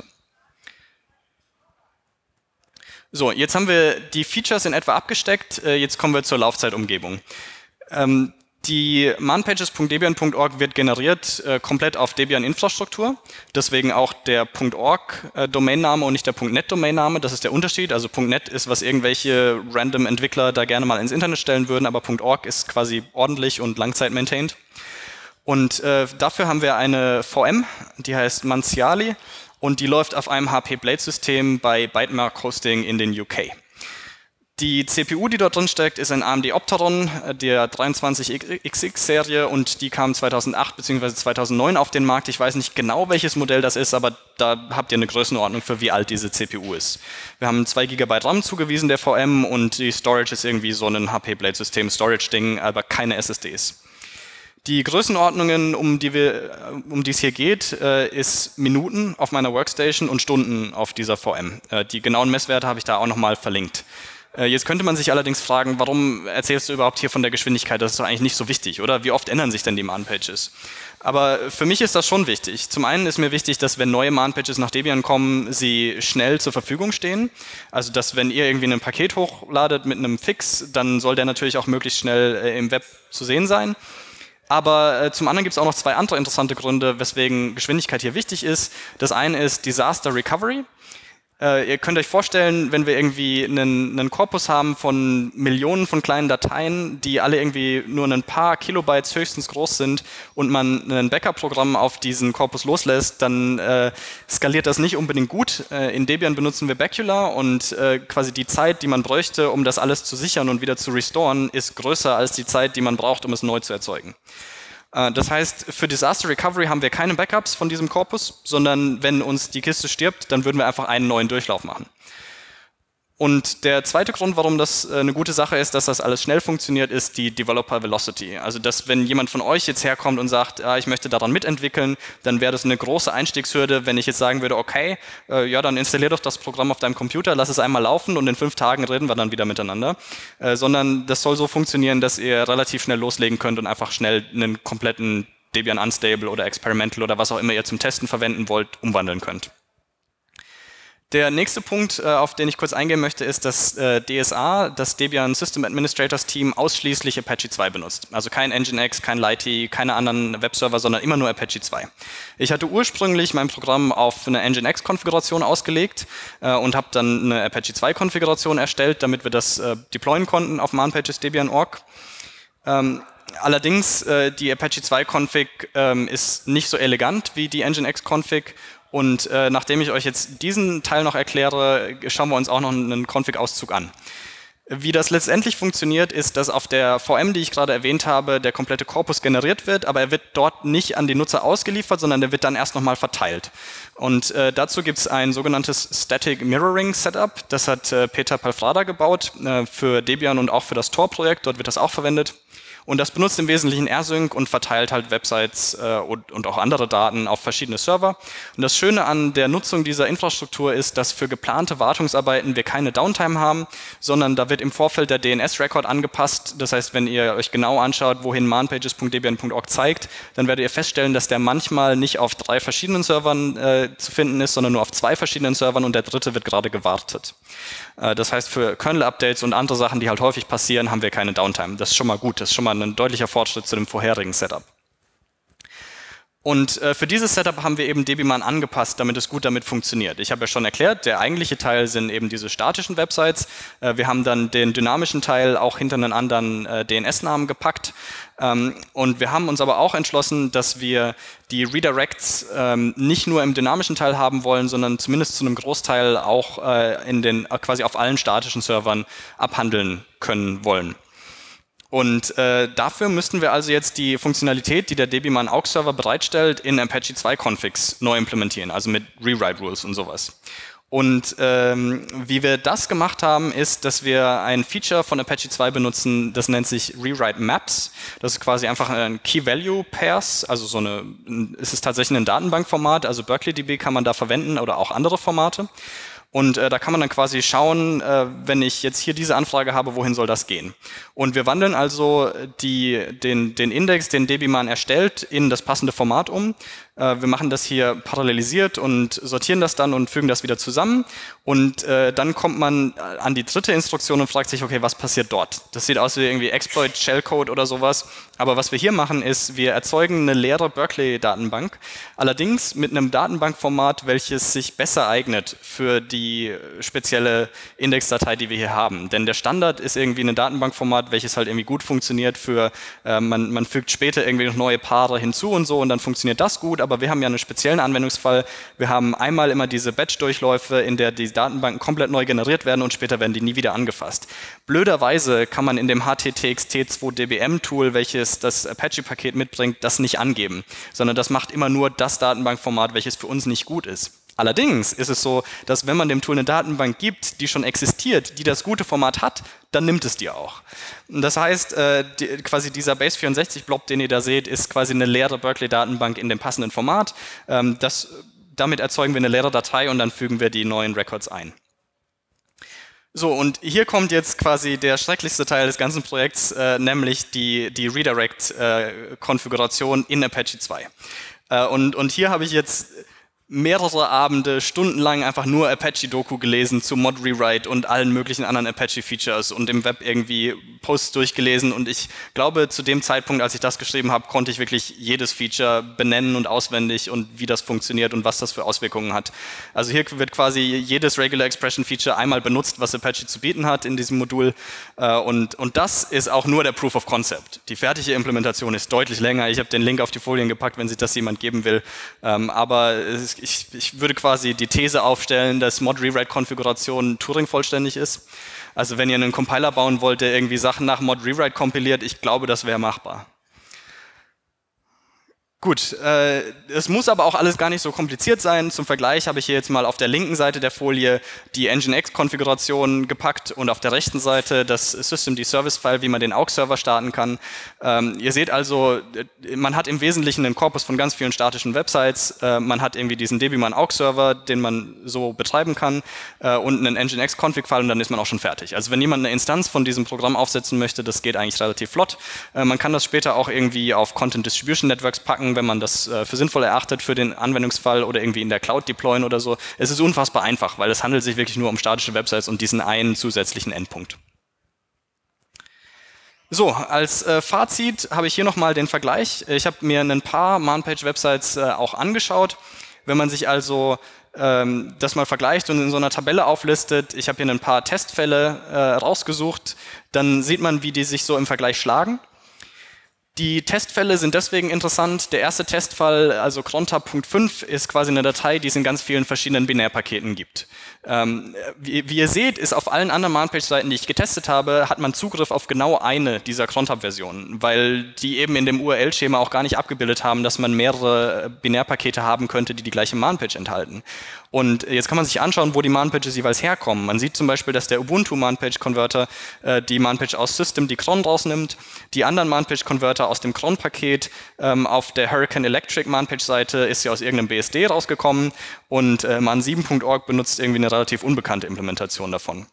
So, jetzt haben wir die Features in etwa abgesteckt, jetzt kommen wir zur Laufzeitumgebung. Die manpages.debian.org wird generiert komplett auf Debian-Infrastruktur, deswegen auch der .org-Domainname und nicht der .net-Domainname, das ist der Unterschied. Also .net ist, was irgendwelche random Entwickler da gerne mal ins Internet stellen würden, aber .org ist quasi ordentlich und langzeit-maintained. Und dafür haben wir eine VM, die heißt Manciali, und die läuft auf einem HP-Blade-System bei Bytemark Hosting in den UK. Die CPU, die dort drin steckt, ist ein AMD Opteron der 23XX-Serie, und die kam 2008 bzw. 2009 auf den Markt. Ich weiß nicht genau, welches Modell das ist, aber da habt ihr eine Größenordnung für, wie alt diese CPU ist. Wir haben 2 GB RAM zugewiesen der VM, und die Storage ist irgendwie so ein HP-Blade-System-Storage-Ding, aber keine SSDs. Die Größenordnungen, um die es hier geht, ist Minuten auf meiner Workstation und Stunden auf dieser VM. Die genauen Messwerte habe ich da auch nochmal verlinkt. Jetzt könnte man sich allerdings fragen, warum erzählst du überhaupt hier von der Geschwindigkeit? Das ist doch eigentlich nicht so wichtig, oder? Wie oft ändern sich denn die Man-Pages? Aber für mich ist das schon wichtig. Zum einen ist mir wichtig, dass wenn neue Man-Pages nach Debian kommen, sie schnell zur Verfügung stehen. Also dass wenn ihr irgendwie ein Paket hochladet mit einem Fix, dann soll der natürlich auch möglichst schnell im Web zu sehen sein. Aber zum anderen gibt es auch noch zwei andere interessante Gründe, weswegen Geschwindigkeit hier wichtig ist. Das eine ist Disaster Recovery. Ihr könnt euch vorstellen, wenn wir irgendwie einen Korpus haben von Millionen von kleinen Dateien, die alle irgendwie nur ein paar Kilobytes höchstens groß sind und man ein Backup-Programm auf diesen Korpus loslässt, dann skaliert das nicht unbedingt gut. In Debian benutzen wir Bacula und quasi die Zeit, die man bräuchte, um das alles zu sichern und wieder zu restoren, ist größer als die Zeit, die man braucht, um es neu zu erzeugen. Das heißt, für Disaster Recovery haben wir keine Backups von diesem Korpus, sondern wenn uns die Kiste stirbt, dann würden wir einfach einen neuen Durchlauf machen. Und der zweite Grund, warum das eine gute Sache ist, dass das alles schnell funktioniert, ist die Developer Velocity. Also, dass wenn jemand von euch jetzt herkommt und sagt, ich möchte daran mitentwickeln, dann wäre das eine große Einstiegshürde, wenn ich jetzt sagen würde, okay, ja, dann installier doch das Programm auf deinem Computer, lass es einmal laufen und in 5 Tagen reden wir dann wieder miteinander. Sondern das soll so funktionieren, dass ihr relativ schnell loslegen könnt und einfach schnell einen kompletten Debian Unstable oder Experimental oder was auch immer ihr zum Testen verwenden wollt, umwandeln könnt. Der nächste Punkt, auf den ich kurz eingehen möchte, ist, dass DSA, das Debian System Administrators Team, ausschließlich Apache 2 benutzt. Also kein Nginx, kein Lite, keine anderen Webserver, sondern immer nur Apache 2. Ich hatte ursprünglich mein Programm auf eine Nginx-Konfiguration ausgelegt und habe dann eine Apache 2-Konfiguration erstellt, damit wir das deployen konnten auf manpages Debian.org. Allerdings, die Apache 2-Config ist nicht so elegant wie die Nginx-Config. Und nachdem ich euch jetzt diesen Teil noch erkläre, schauen wir uns auch noch einen Config-Auszug an. Wie das letztendlich funktioniert, ist, dass auf der VM, die ich gerade erwähnt habe, der komplette Korpus generiert wird, aber er wird dort nicht an die Nutzer ausgeliefert, sondern der wird dann erst nochmal verteilt. Und dazu gibt es ein sogenanntes Static Mirroring Setup. Das hat Peter Palfrada gebaut für Debian und auch für das Tor-Projekt. Dort wird das auch verwendet. Und das benutzt im Wesentlichen rsync und verteilt halt Websites und auch andere Daten auf verschiedene Server. Und das Schöne an der Nutzung dieser Infrastruktur ist, dass für geplante Wartungsarbeiten wir keine Downtime haben, sondern da wird im Vorfeld der DNS-Record angepasst. Das heißt, wenn ihr euch genau anschaut, wohin manpages.debian.org zeigt, dann werdet ihr feststellen, dass der manchmal nicht auf 3 verschiedenen Servern zu finden ist, sondern nur auf 2 verschiedenen Servern und der dritte wird gerade gewartet. Das heißt, für Kernel-Updates und andere Sachen, die halt häufig passieren, haben wir keine Downtime. Das ist schon mal gut, das ist schon mal ein deutlicher Fortschritt zu dem vorherigen Setup. Und für dieses Setup haben wir eben Debian angepasst, damit es gut damit funktioniert. Ich habe ja schon erklärt, der eigentliche Teil sind eben diese statischen Websites. Wir haben dann den dynamischen Teil auch hinter einen anderen DNS-Namen gepackt. Und wir haben uns aber auch entschlossen, dass wir die Redirects nicht nur im dynamischen Teil haben wollen, sondern zumindest zu einem Großteil auch quasi auf allen statischen Servern abhandeln können wollen. Und dafür müssten wir also jetzt die Funktionalität, die der Debian Aux Server bereitstellt, in Apache 2 Configs neu implementieren, also mit Rewrite Rules und sowas. Und wie wir das gemacht haben, ist, dass wir ein Feature von Apache 2 benutzen, das nennt sich Rewrite Maps. Das ist quasi einfach ein Key-Value-Pairs, also es ist tatsächlich ein Datenbankformat, also BerkeleyDB kann man da verwenden oder auch andere Formate. Und da kann man dann quasi schauen, wenn ich jetzt hier diese Anfrage habe, wohin soll das gehen? Und wir wandeln also den Index, den Debian erstellt, in das passende Format um. Wir machen das hier parallelisiert und sortieren das dann und fügen das wieder zusammen. Und dann kommt man an die dritte Instruktion und fragt sich, okay, was passiert dort? Das sieht aus wie irgendwie Exploit, Shellcode oder sowas. Aber was wir hier machen ist, wir erzeugen eine leere Berkeley-Datenbank, allerdings mit einem Datenbankformat, welches sich besser eignet für die spezielle Indexdatei, die wir hier haben. Denn der Standard ist irgendwie ein Datenbankformat, welches halt irgendwie gut funktioniert für, man fügt später irgendwie noch neue Paare hinzu und so und dann funktioniert das gut, aber wir haben ja einen speziellen Anwendungsfall. Wir haben einmal immer diese Batch-Durchläufe, in der die Datenbanken komplett neu generiert werden und später werden die nie wieder angefasst. Blöderweise kann man in dem HTTXT2DBM-Tool, welches das Apache-Paket mitbringt, das nicht angeben, sondern das macht immer nur das Datenbankformat, welches für uns nicht gut ist. Allerdings ist es so, dass wenn man dem Tool eine Datenbank gibt, die schon existiert, die das gute Format hat, dann nimmt es dir auch. Das heißt, quasi dieser Base64-Blob, den ihr da seht, ist quasi eine leere Berkeley-Datenbank in dem passenden Format. Damit erzeugen wir eine leere Datei und dann fügen wir die neuen Records ein. So, und hier kommt jetzt quasi der schrecklichste Teil des ganzen Projekts, nämlich die Redirect-Konfiguration in Apache 2. Und hier habe ich jetzt mehrere Abende, stundenlang einfach nur Apache-Doku gelesen zu Mod-Rewrite und allen möglichen anderen Apache-Features und im Web irgendwie Posts durchgelesen. Und ich glaube, zu dem Zeitpunkt, als ich das geschrieben habe, konnte ich wirklich jedes Feature benennen und auswendig und wie das funktioniert und was das für Auswirkungen hat. Also hier wird quasi jedes Regular Expression Feature einmal benutzt, was Apache zu bieten hat in diesem Modul. Und das ist auch nur der Proof of Concept. Die fertige Implementation ist deutlich länger. Ich habe den Link auf die Folien gepackt, wenn sich das jemand geben will. Aber ich würde quasi die These aufstellen, dass Mod-Rewrite-Konfiguration Turing-vollständig ist. Also wenn ihr einen Compiler bauen wollt, der irgendwie Sachen nach Mod-Rewrite kompiliert, ich glaube, das wäre machbar. Gut, es muss aber auch alles gar nicht so kompliziert sein. Zum Vergleich habe ich hier jetzt mal auf der linken Seite der Folie die Nginx-Konfiguration gepackt und auf der rechten Seite das Systemd-Service-File, wie man den AUX-Server starten kann. Ihr seht also, man hat im Wesentlichen einen Korpus von ganz vielen statischen Websites. Man hat irgendwie diesen Debian AUX-Server, den man so betreiben kann und einen Nginx-Config-File und dann ist man auch schon fertig. Also wenn jemand eine Instanz von diesem Programm aufsetzen möchte, das geht eigentlich relativ flott. Man kann das später auch irgendwie auf Content Distribution Networks packen, wenn man das für sinnvoll erachtet für den Anwendungsfall oder irgendwie in der Cloud deployen oder so. Es ist unfassbar einfach, weil es handelt sich wirklich nur um statische Websites und diesen einen zusätzlichen Endpunkt. So, als Fazit habe ich hier nochmal den Vergleich. Ich habe mir ein paar Man-Page-Websites auch angeschaut. Wenn man sich also das mal vergleicht und in so einer Tabelle auflistet, ich habe hier ein paar Testfälle rausgesucht, dann sieht man, wie die sich so im Vergleich schlagen. Die Testfälle sind deswegen interessant. Der erste Testfall, also crontab.5, ist quasi eine Datei, die es in ganz vielen verschiedenen Binärpaketen gibt. Wie ihr seht, ist auf allen anderen Man-Page-Seiten, die ich getestet habe, hat man Zugriff auf genau eine dieser crontab-Versionen, weil die eben in dem URL-Schema auch gar nicht abgebildet haben, dass man mehrere Binärpakete haben könnte, die die gleiche Man-Page enthalten. Und jetzt kann man sich anschauen, wo die Man-Pages jeweils herkommen. Man sieht zum Beispiel, dass der Ubuntu Man-Page-Converter die Man-Page aus System, die cron rausnimmt, die anderen Man-Page-Converter aus dem cron-Paket. Auf der Hurricane Electric Man-Page-Seite ist sie aus irgendeinem BSD rausgekommen und man7.org benutzt irgendwie eine relativ unbekannte Implementation davon.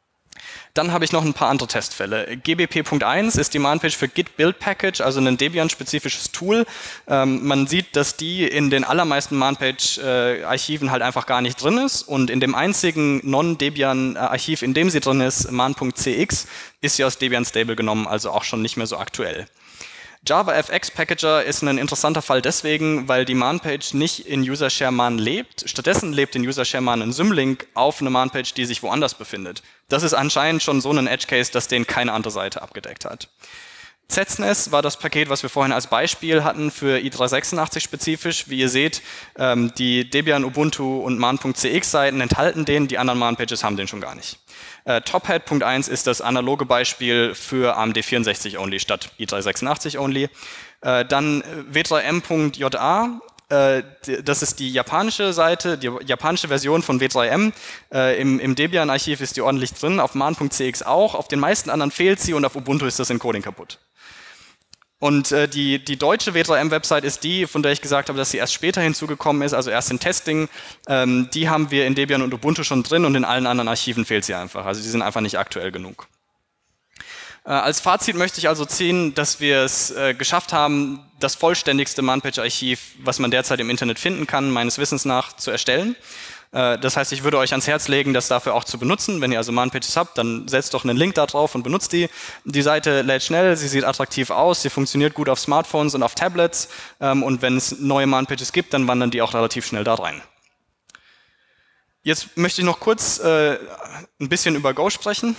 Dann habe ich noch ein paar andere Testfälle. gbp.1 ist die Man-Page für Git Build Package, also ein Debian-spezifisches Tool. Man sieht, dass die in den allermeisten Man-Page-Archiven halt einfach gar nicht drin ist und in dem einzigen Non-Debian-Archiv, in dem sie drin ist, man.cx, ist sie aus Debian Stable genommen, also auch schon nicht mehr so aktuell. JavaFX Packager ist ein interessanter Fall deswegen, weil die Man-Page nicht in User-Share-Man lebt. Stattdessen lebt in User-Share-Man ein Symlink auf eine Man-Page, die sich woanders befindet. Das ist anscheinend schon so ein Edge-Case, dass den keine andere Seite abgedeckt hat. ZSNES war das Paket, was wir vorhin als Beispiel hatten für i386 spezifisch. Wie ihr seht, die Debian, Ubuntu und man.cx Seiten enthalten den, die anderen Man-Pages haben den schon gar nicht. Tophead.1 ist das analoge Beispiel für AMD 64 only statt i386 only. Dann w3m.ja, das ist die japanische Seite, die japanische Version von W3M. Im Debian-Archiv ist die ordentlich drin, auf man.cx auch. Auf den meisten anderen fehlt sie und auf Ubuntu ist das Encoding kaputt. Und die deutsche W3M-Website ist die, von der ich gesagt habe, dass sie erst später hinzugekommen ist, also erst in Testing. Die haben wir in Debian und Ubuntu schon drin und in allen anderen Archiven fehlt sie einfach. Also die sind einfach nicht aktuell genug. Als Fazit möchte ich also ziehen, dass wir es geschafft haben, das vollständigste Man-Page-Archiv, was man derzeit im Internet finden kann, meines Wissens nach zu erstellen. Das heißt, ich würde euch ans Herz legen, das dafür auch zu benutzen. Wenn ihr also Man-Pages habt, dann setzt doch einen Link da drauf und benutzt die. Die Seite lädt schnell, sie sieht attraktiv aus, sie funktioniert gut auf Smartphones und auf Tablets. Und wenn es neue Man-Pages gibt, dann wandern die auch relativ schnell da rein. Jetzt möchte ich noch kurz ein bisschen über Go sprechen.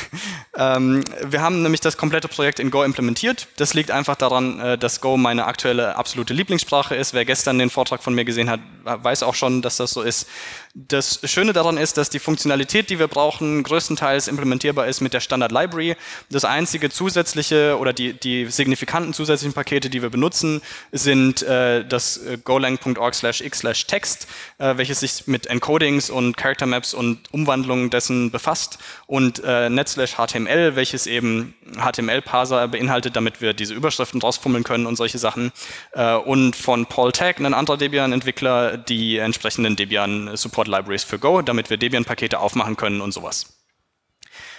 Wir haben nämlich das komplette Projekt in Go implementiert. Das liegt einfach daran, dass Go meine aktuelle absolute Lieblingssprache ist. Wer gestern den Vortrag von mir gesehen hat, weiß auch schon, dass das so ist. Das Schöne daran ist, dass die Funktionalität, die wir brauchen, größtenteils implementierbar ist mit der Standard Library. Das einzige zusätzliche oder die signifikanten zusätzlichen Pakete, die wir benutzen, sind das golang.org/x/text, welches sich mit Encodings und Character Maps und Umwandlungen dessen befasst, und net/html, welches eben HTML-Parser beinhaltet, damit wir diese Überschriften rausfummeln können und solche Sachen. Und von Paul Tagg, ein anderer Debian-Entwickler, die entsprechenden Debian-Support-Libraries für Go, damit wir Debian-Pakete aufmachen können und sowas.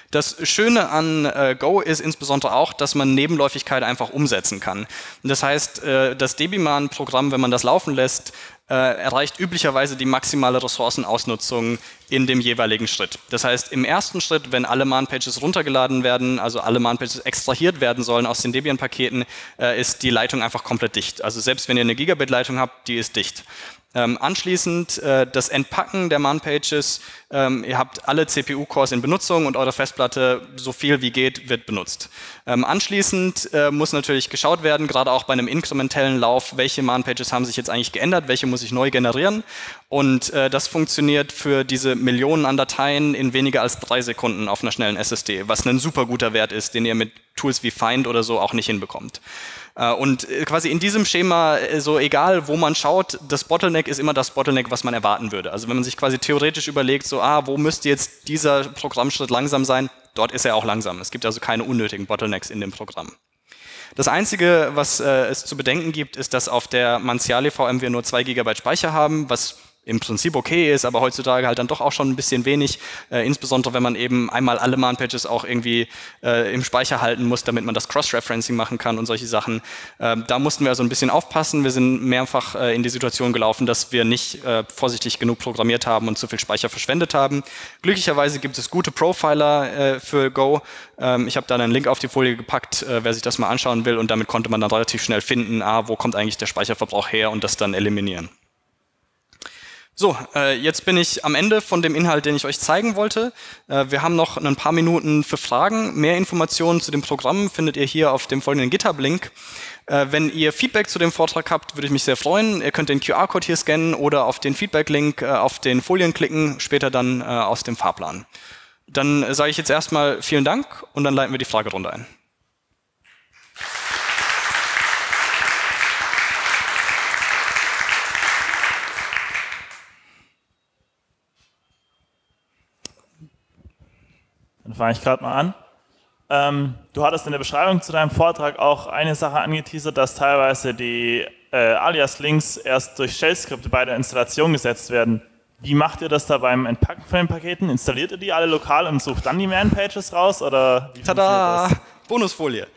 Das Schöne an Go ist insbesondere auch, dass man Nebenläufigkeit einfach umsetzen kann. Das heißt, das Debian-Programm, wenn man das laufen lässt, erreicht üblicherweise die maximale Ressourcenausnutzung in dem jeweiligen Schritt. Das heißt, im ersten Schritt, wenn alle Man-Pages runtergeladen werden, also alle Man-Pages extrahiert werden sollen aus den Debian-Paketen, ist die Leitung einfach komplett dicht. Also selbst wenn ihr eine Gigabit-Leitung habt, die ist dicht. Anschließend das Entpacken der Man-Pages. Ihr habt alle CPU-Cores in Benutzung und eure Festplatte, so viel wie geht, wird benutzt. Anschließend muss natürlich geschaut werden, gerade auch bei einem inkrementellen Lauf, welche Man-Pages haben sich jetzt eigentlich geändert, welche muss ich neu generieren. Und das funktioniert für diese Millionen an Dateien in weniger als 3 Sekunden auf einer schnellen SSD, was ein super guter Wert ist, den ihr mit Tools wie Find oder so auch nicht hinbekommt. Und quasi in diesem Schema, so egal wo man schaut, das Bottleneck ist immer das Bottleneck, was man erwarten würde. Also wenn man sich quasi theoretisch überlegt, so wo müsste jetzt dieser Programmschritt langsam sein, dort ist er auch langsam. Es gibt also keine unnötigen Bottlenecks in dem Programm. Das Einzige, was es zu bedenken gibt, ist, dass auf der Manciale VM wir nur 2 GB Speicher haben, was im Prinzip okay ist, aber heutzutage halt dann doch auch schon ein bisschen wenig, insbesondere wenn man eben einmal alle Man-Pages auch irgendwie im Speicher halten muss, damit man das Cross-Referencing machen kann und solche Sachen. Da mussten wir also ein bisschen aufpassen. Wir sind mehrfach in die Situation gelaufen, dass wir nicht vorsichtig genug programmiert haben und zu viel Speicher verschwendet haben. Glücklicherweise gibt es gute Profiler für Go. Ich habe da einen Link auf die Folie gepackt, wer sich das mal anschauen will, und damit konnte man dann relativ schnell finden, wo kommt eigentlich der Speicherverbrauch her, und das dann eliminieren. So, jetzt bin ich am Ende von dem Inhalt, den ich euch zeigen wollte. Wir haben noch ein paar Minuten für Fragen. Mehr Informationen zu dem Programm findet ihr hier auf dem folgenden GitHub-Link. Wenn ihr Feedback zu dem Vortrag habt, würde ich mich sehr freuen. Ihr könnt den QR-Code hier scannen oder auf den Feedback-Link auf den Folien klicken, später dann aus dem Fahrplan. Dann sage ich jetzt erstmal vielen Dank und dann leiten wir die Fragerunde ein.
Dann fange ich gerade mal an. Du hattest in der Beschreibung zu deinem Vortrag auch eine Sache angeteasert, dass teilweise die Alias-Links erst durch Shell-Skripte bei der Installation gesetzt werden. Wie macht ihr das da beim Entpacken von den Paketen? Installiert ihr die alle lokal und sucht dann die Man-Pages raus? Oder wie
Tada! Bonusfolie.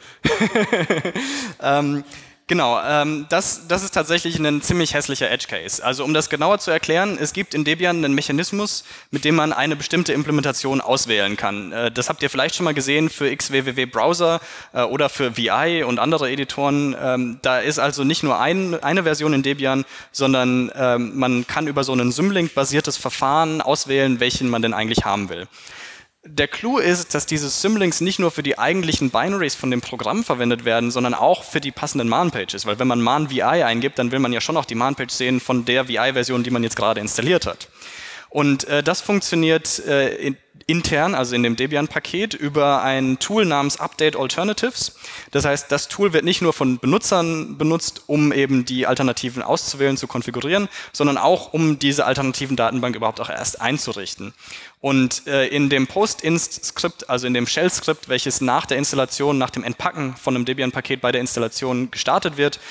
Genau, das ist tatsächlich ein ziemlich hässlicher Edge-Case. Also um das genauer zu erklären, es gibt in Debian einen Mechanismus, mit dem man eine bestimmte Implementation auswählen kann. Das habt ihr vielleicht schon mal gesehen für XWWW-Browser oder für VI und andere Editoren. Da ist also nicht nur eine Version in Debian, sondern man kann über so ein Symlink-basiertes Verfahren auswählen, welchen man denn eigentlich haben will. Der Clou ist, dass diese Symlinks nicht nur für die eigentlichen Binaries von dem Programm verwendet werden, sondern auch für die passenden Man-Pages. Weil wenn man man-vi eingibt, dann will man ja schon auch die Man-Page sehen von der VI-Version, die man jetzt gerade installiert hat. Und das funktioniert intern, also in dem Debian-Paket, über ein Tool namens Update Alternatives. Das heißt, das Tool wird nicht nur von Benutzern benutzt, um eben die Alternativen auszuwählen, zu konfigurieren, sondern auch, um diese alternativen Datenbank überhaupt auch erst einzurichten. Und in dem Post-Inst-Skript, also in dem Shell-Skript, welches nach der Installation, nach dem Entpacken von einem Debian-Paket bei der Installation gestartet wird,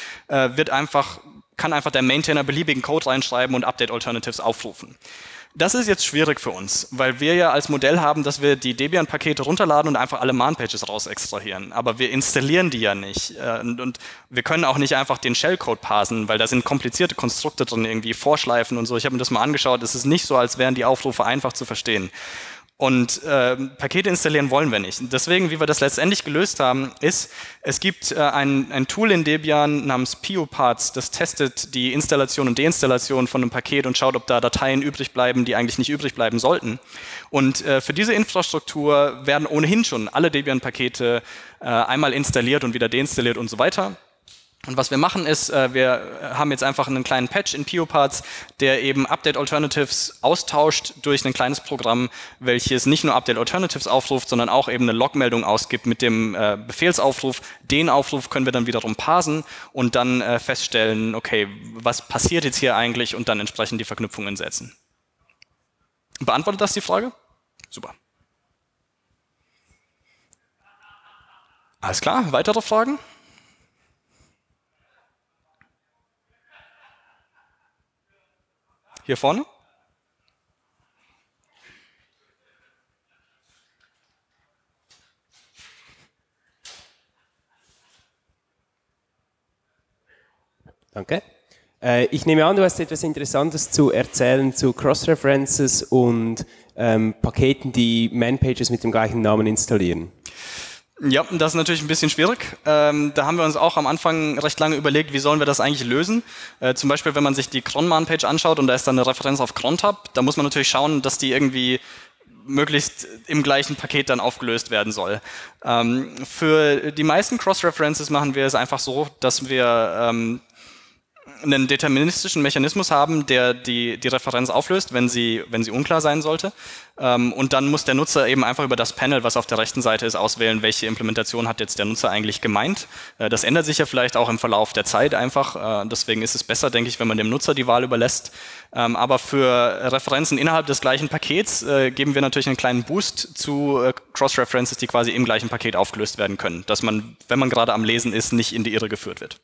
kann einfach der Maintainer beliebigen Code reinschreiben und Update Alternatives aufrufen. Das ist jetzt schwierig für uns, weil wir ja als Modell haben, dass wir die Debian-Pakete runterladen und einfach alle Man-Pages raus extrahieren. Aber wir installieren die ja nicht. Und wir können auch nicht einfach den Shellcode parsen, weil da sind komplizierte Konstrukte drin, irgendwie Vorschleifen und so. Ich habe mir das mal angeschaut. Es ist nicht so, als wären die Aufrufe einfach zu verstehen. Und Pakete installieren wollen wir nicht. Deswegen, wie wir das letztendlich gelöst haben, ist, es gibt ein Tool in Debian namens PioParts, das testet die Installation und Deinstallation von einem Paket und schaut, ob da Dateien übrig bleiben, die eigentlich nicht übrig bleiben sollten. Und für diese Infrastruktur werden ohnehin schon alle Debian-Pakete einmal installiert und wieder deinstalliert und so weiter. Und was wir machen ist, wir haben jetzt einfach einen kleinen Patch in PioParts, der eben Update Alternatives austauscht durch ein kleines Programm, welches nicht nur Update Alternatives aufruft, sondern auch eben eine Logmeldung ausgibt mit dem Befehlsaufruf. Den Aufruf können wir dann wiederum parsen und dann feststellen, okay, was passiert jetzt hier eigentlich, und dann entsprechend die Verknüpfungen setzen. Beantwortet das die Frage? Super. Alles klar, weitere Fragen? Hier vorne?
Danke. Ich nehme an, du hast etwas Interessantes zu erzählen zu Cross-References und Paketen, die Man-Pages mit dem gleichen Namen installieren.
Ja, das ist natürlich ein bisschen schwierig. Da haben wir uns auch am Anfang recht lange überlegt, wie sollen wir das eigentlich lösen. Zum Beispiel, wenn man sich die cron-Man-Page anschaut und da ist dann eine Referenz auf cron-Tab, da muss man natürlich schauen, dass die irgendwie möglichst im gleichen Paket dann aufgelöst werden soll. Für die meisten Cross-References machen wir es einfach so, dass wir einen deterministischen Mechanismus haben, der die Referenz auflöst, wenn sie unklar sein sollte. Und dann muss der Nutzer eben einfach über das Panel, was auf der rechten Seite ist, auswählen, welche Implementation hat jetzt der Nutzer eigentlich gemeint. Das ändert sich ja vielleicht auch im Verlauf der Zeit einfach. Deswegen ist es besser, denke ich, wenn man dem Nutzer die Wahl überlässt. Aber für Referenzen innerhalb des gleichen Pakets geben wir natürlich einen kleinen Boost zu Cross-References, die quasi im gleichen Paket aufgelöst werden können, dass man, wenn man gerade am Lesen ist, nicht in die Irre geführt wird.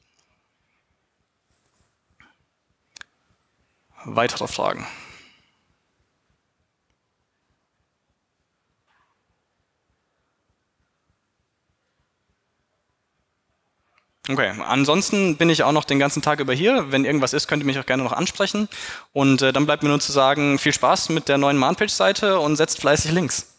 Weitere Fragen? Okay, ansonsten bin ich auch noch den ganzen Tag über hier. Wenn irgendwas ist, könnt ihr mich auch gerne noch ansprechen. Und dann bleibt mir nur zu sagen, viel Spaß mit der neuen Man-Page-Seite und setzt fleißig Links.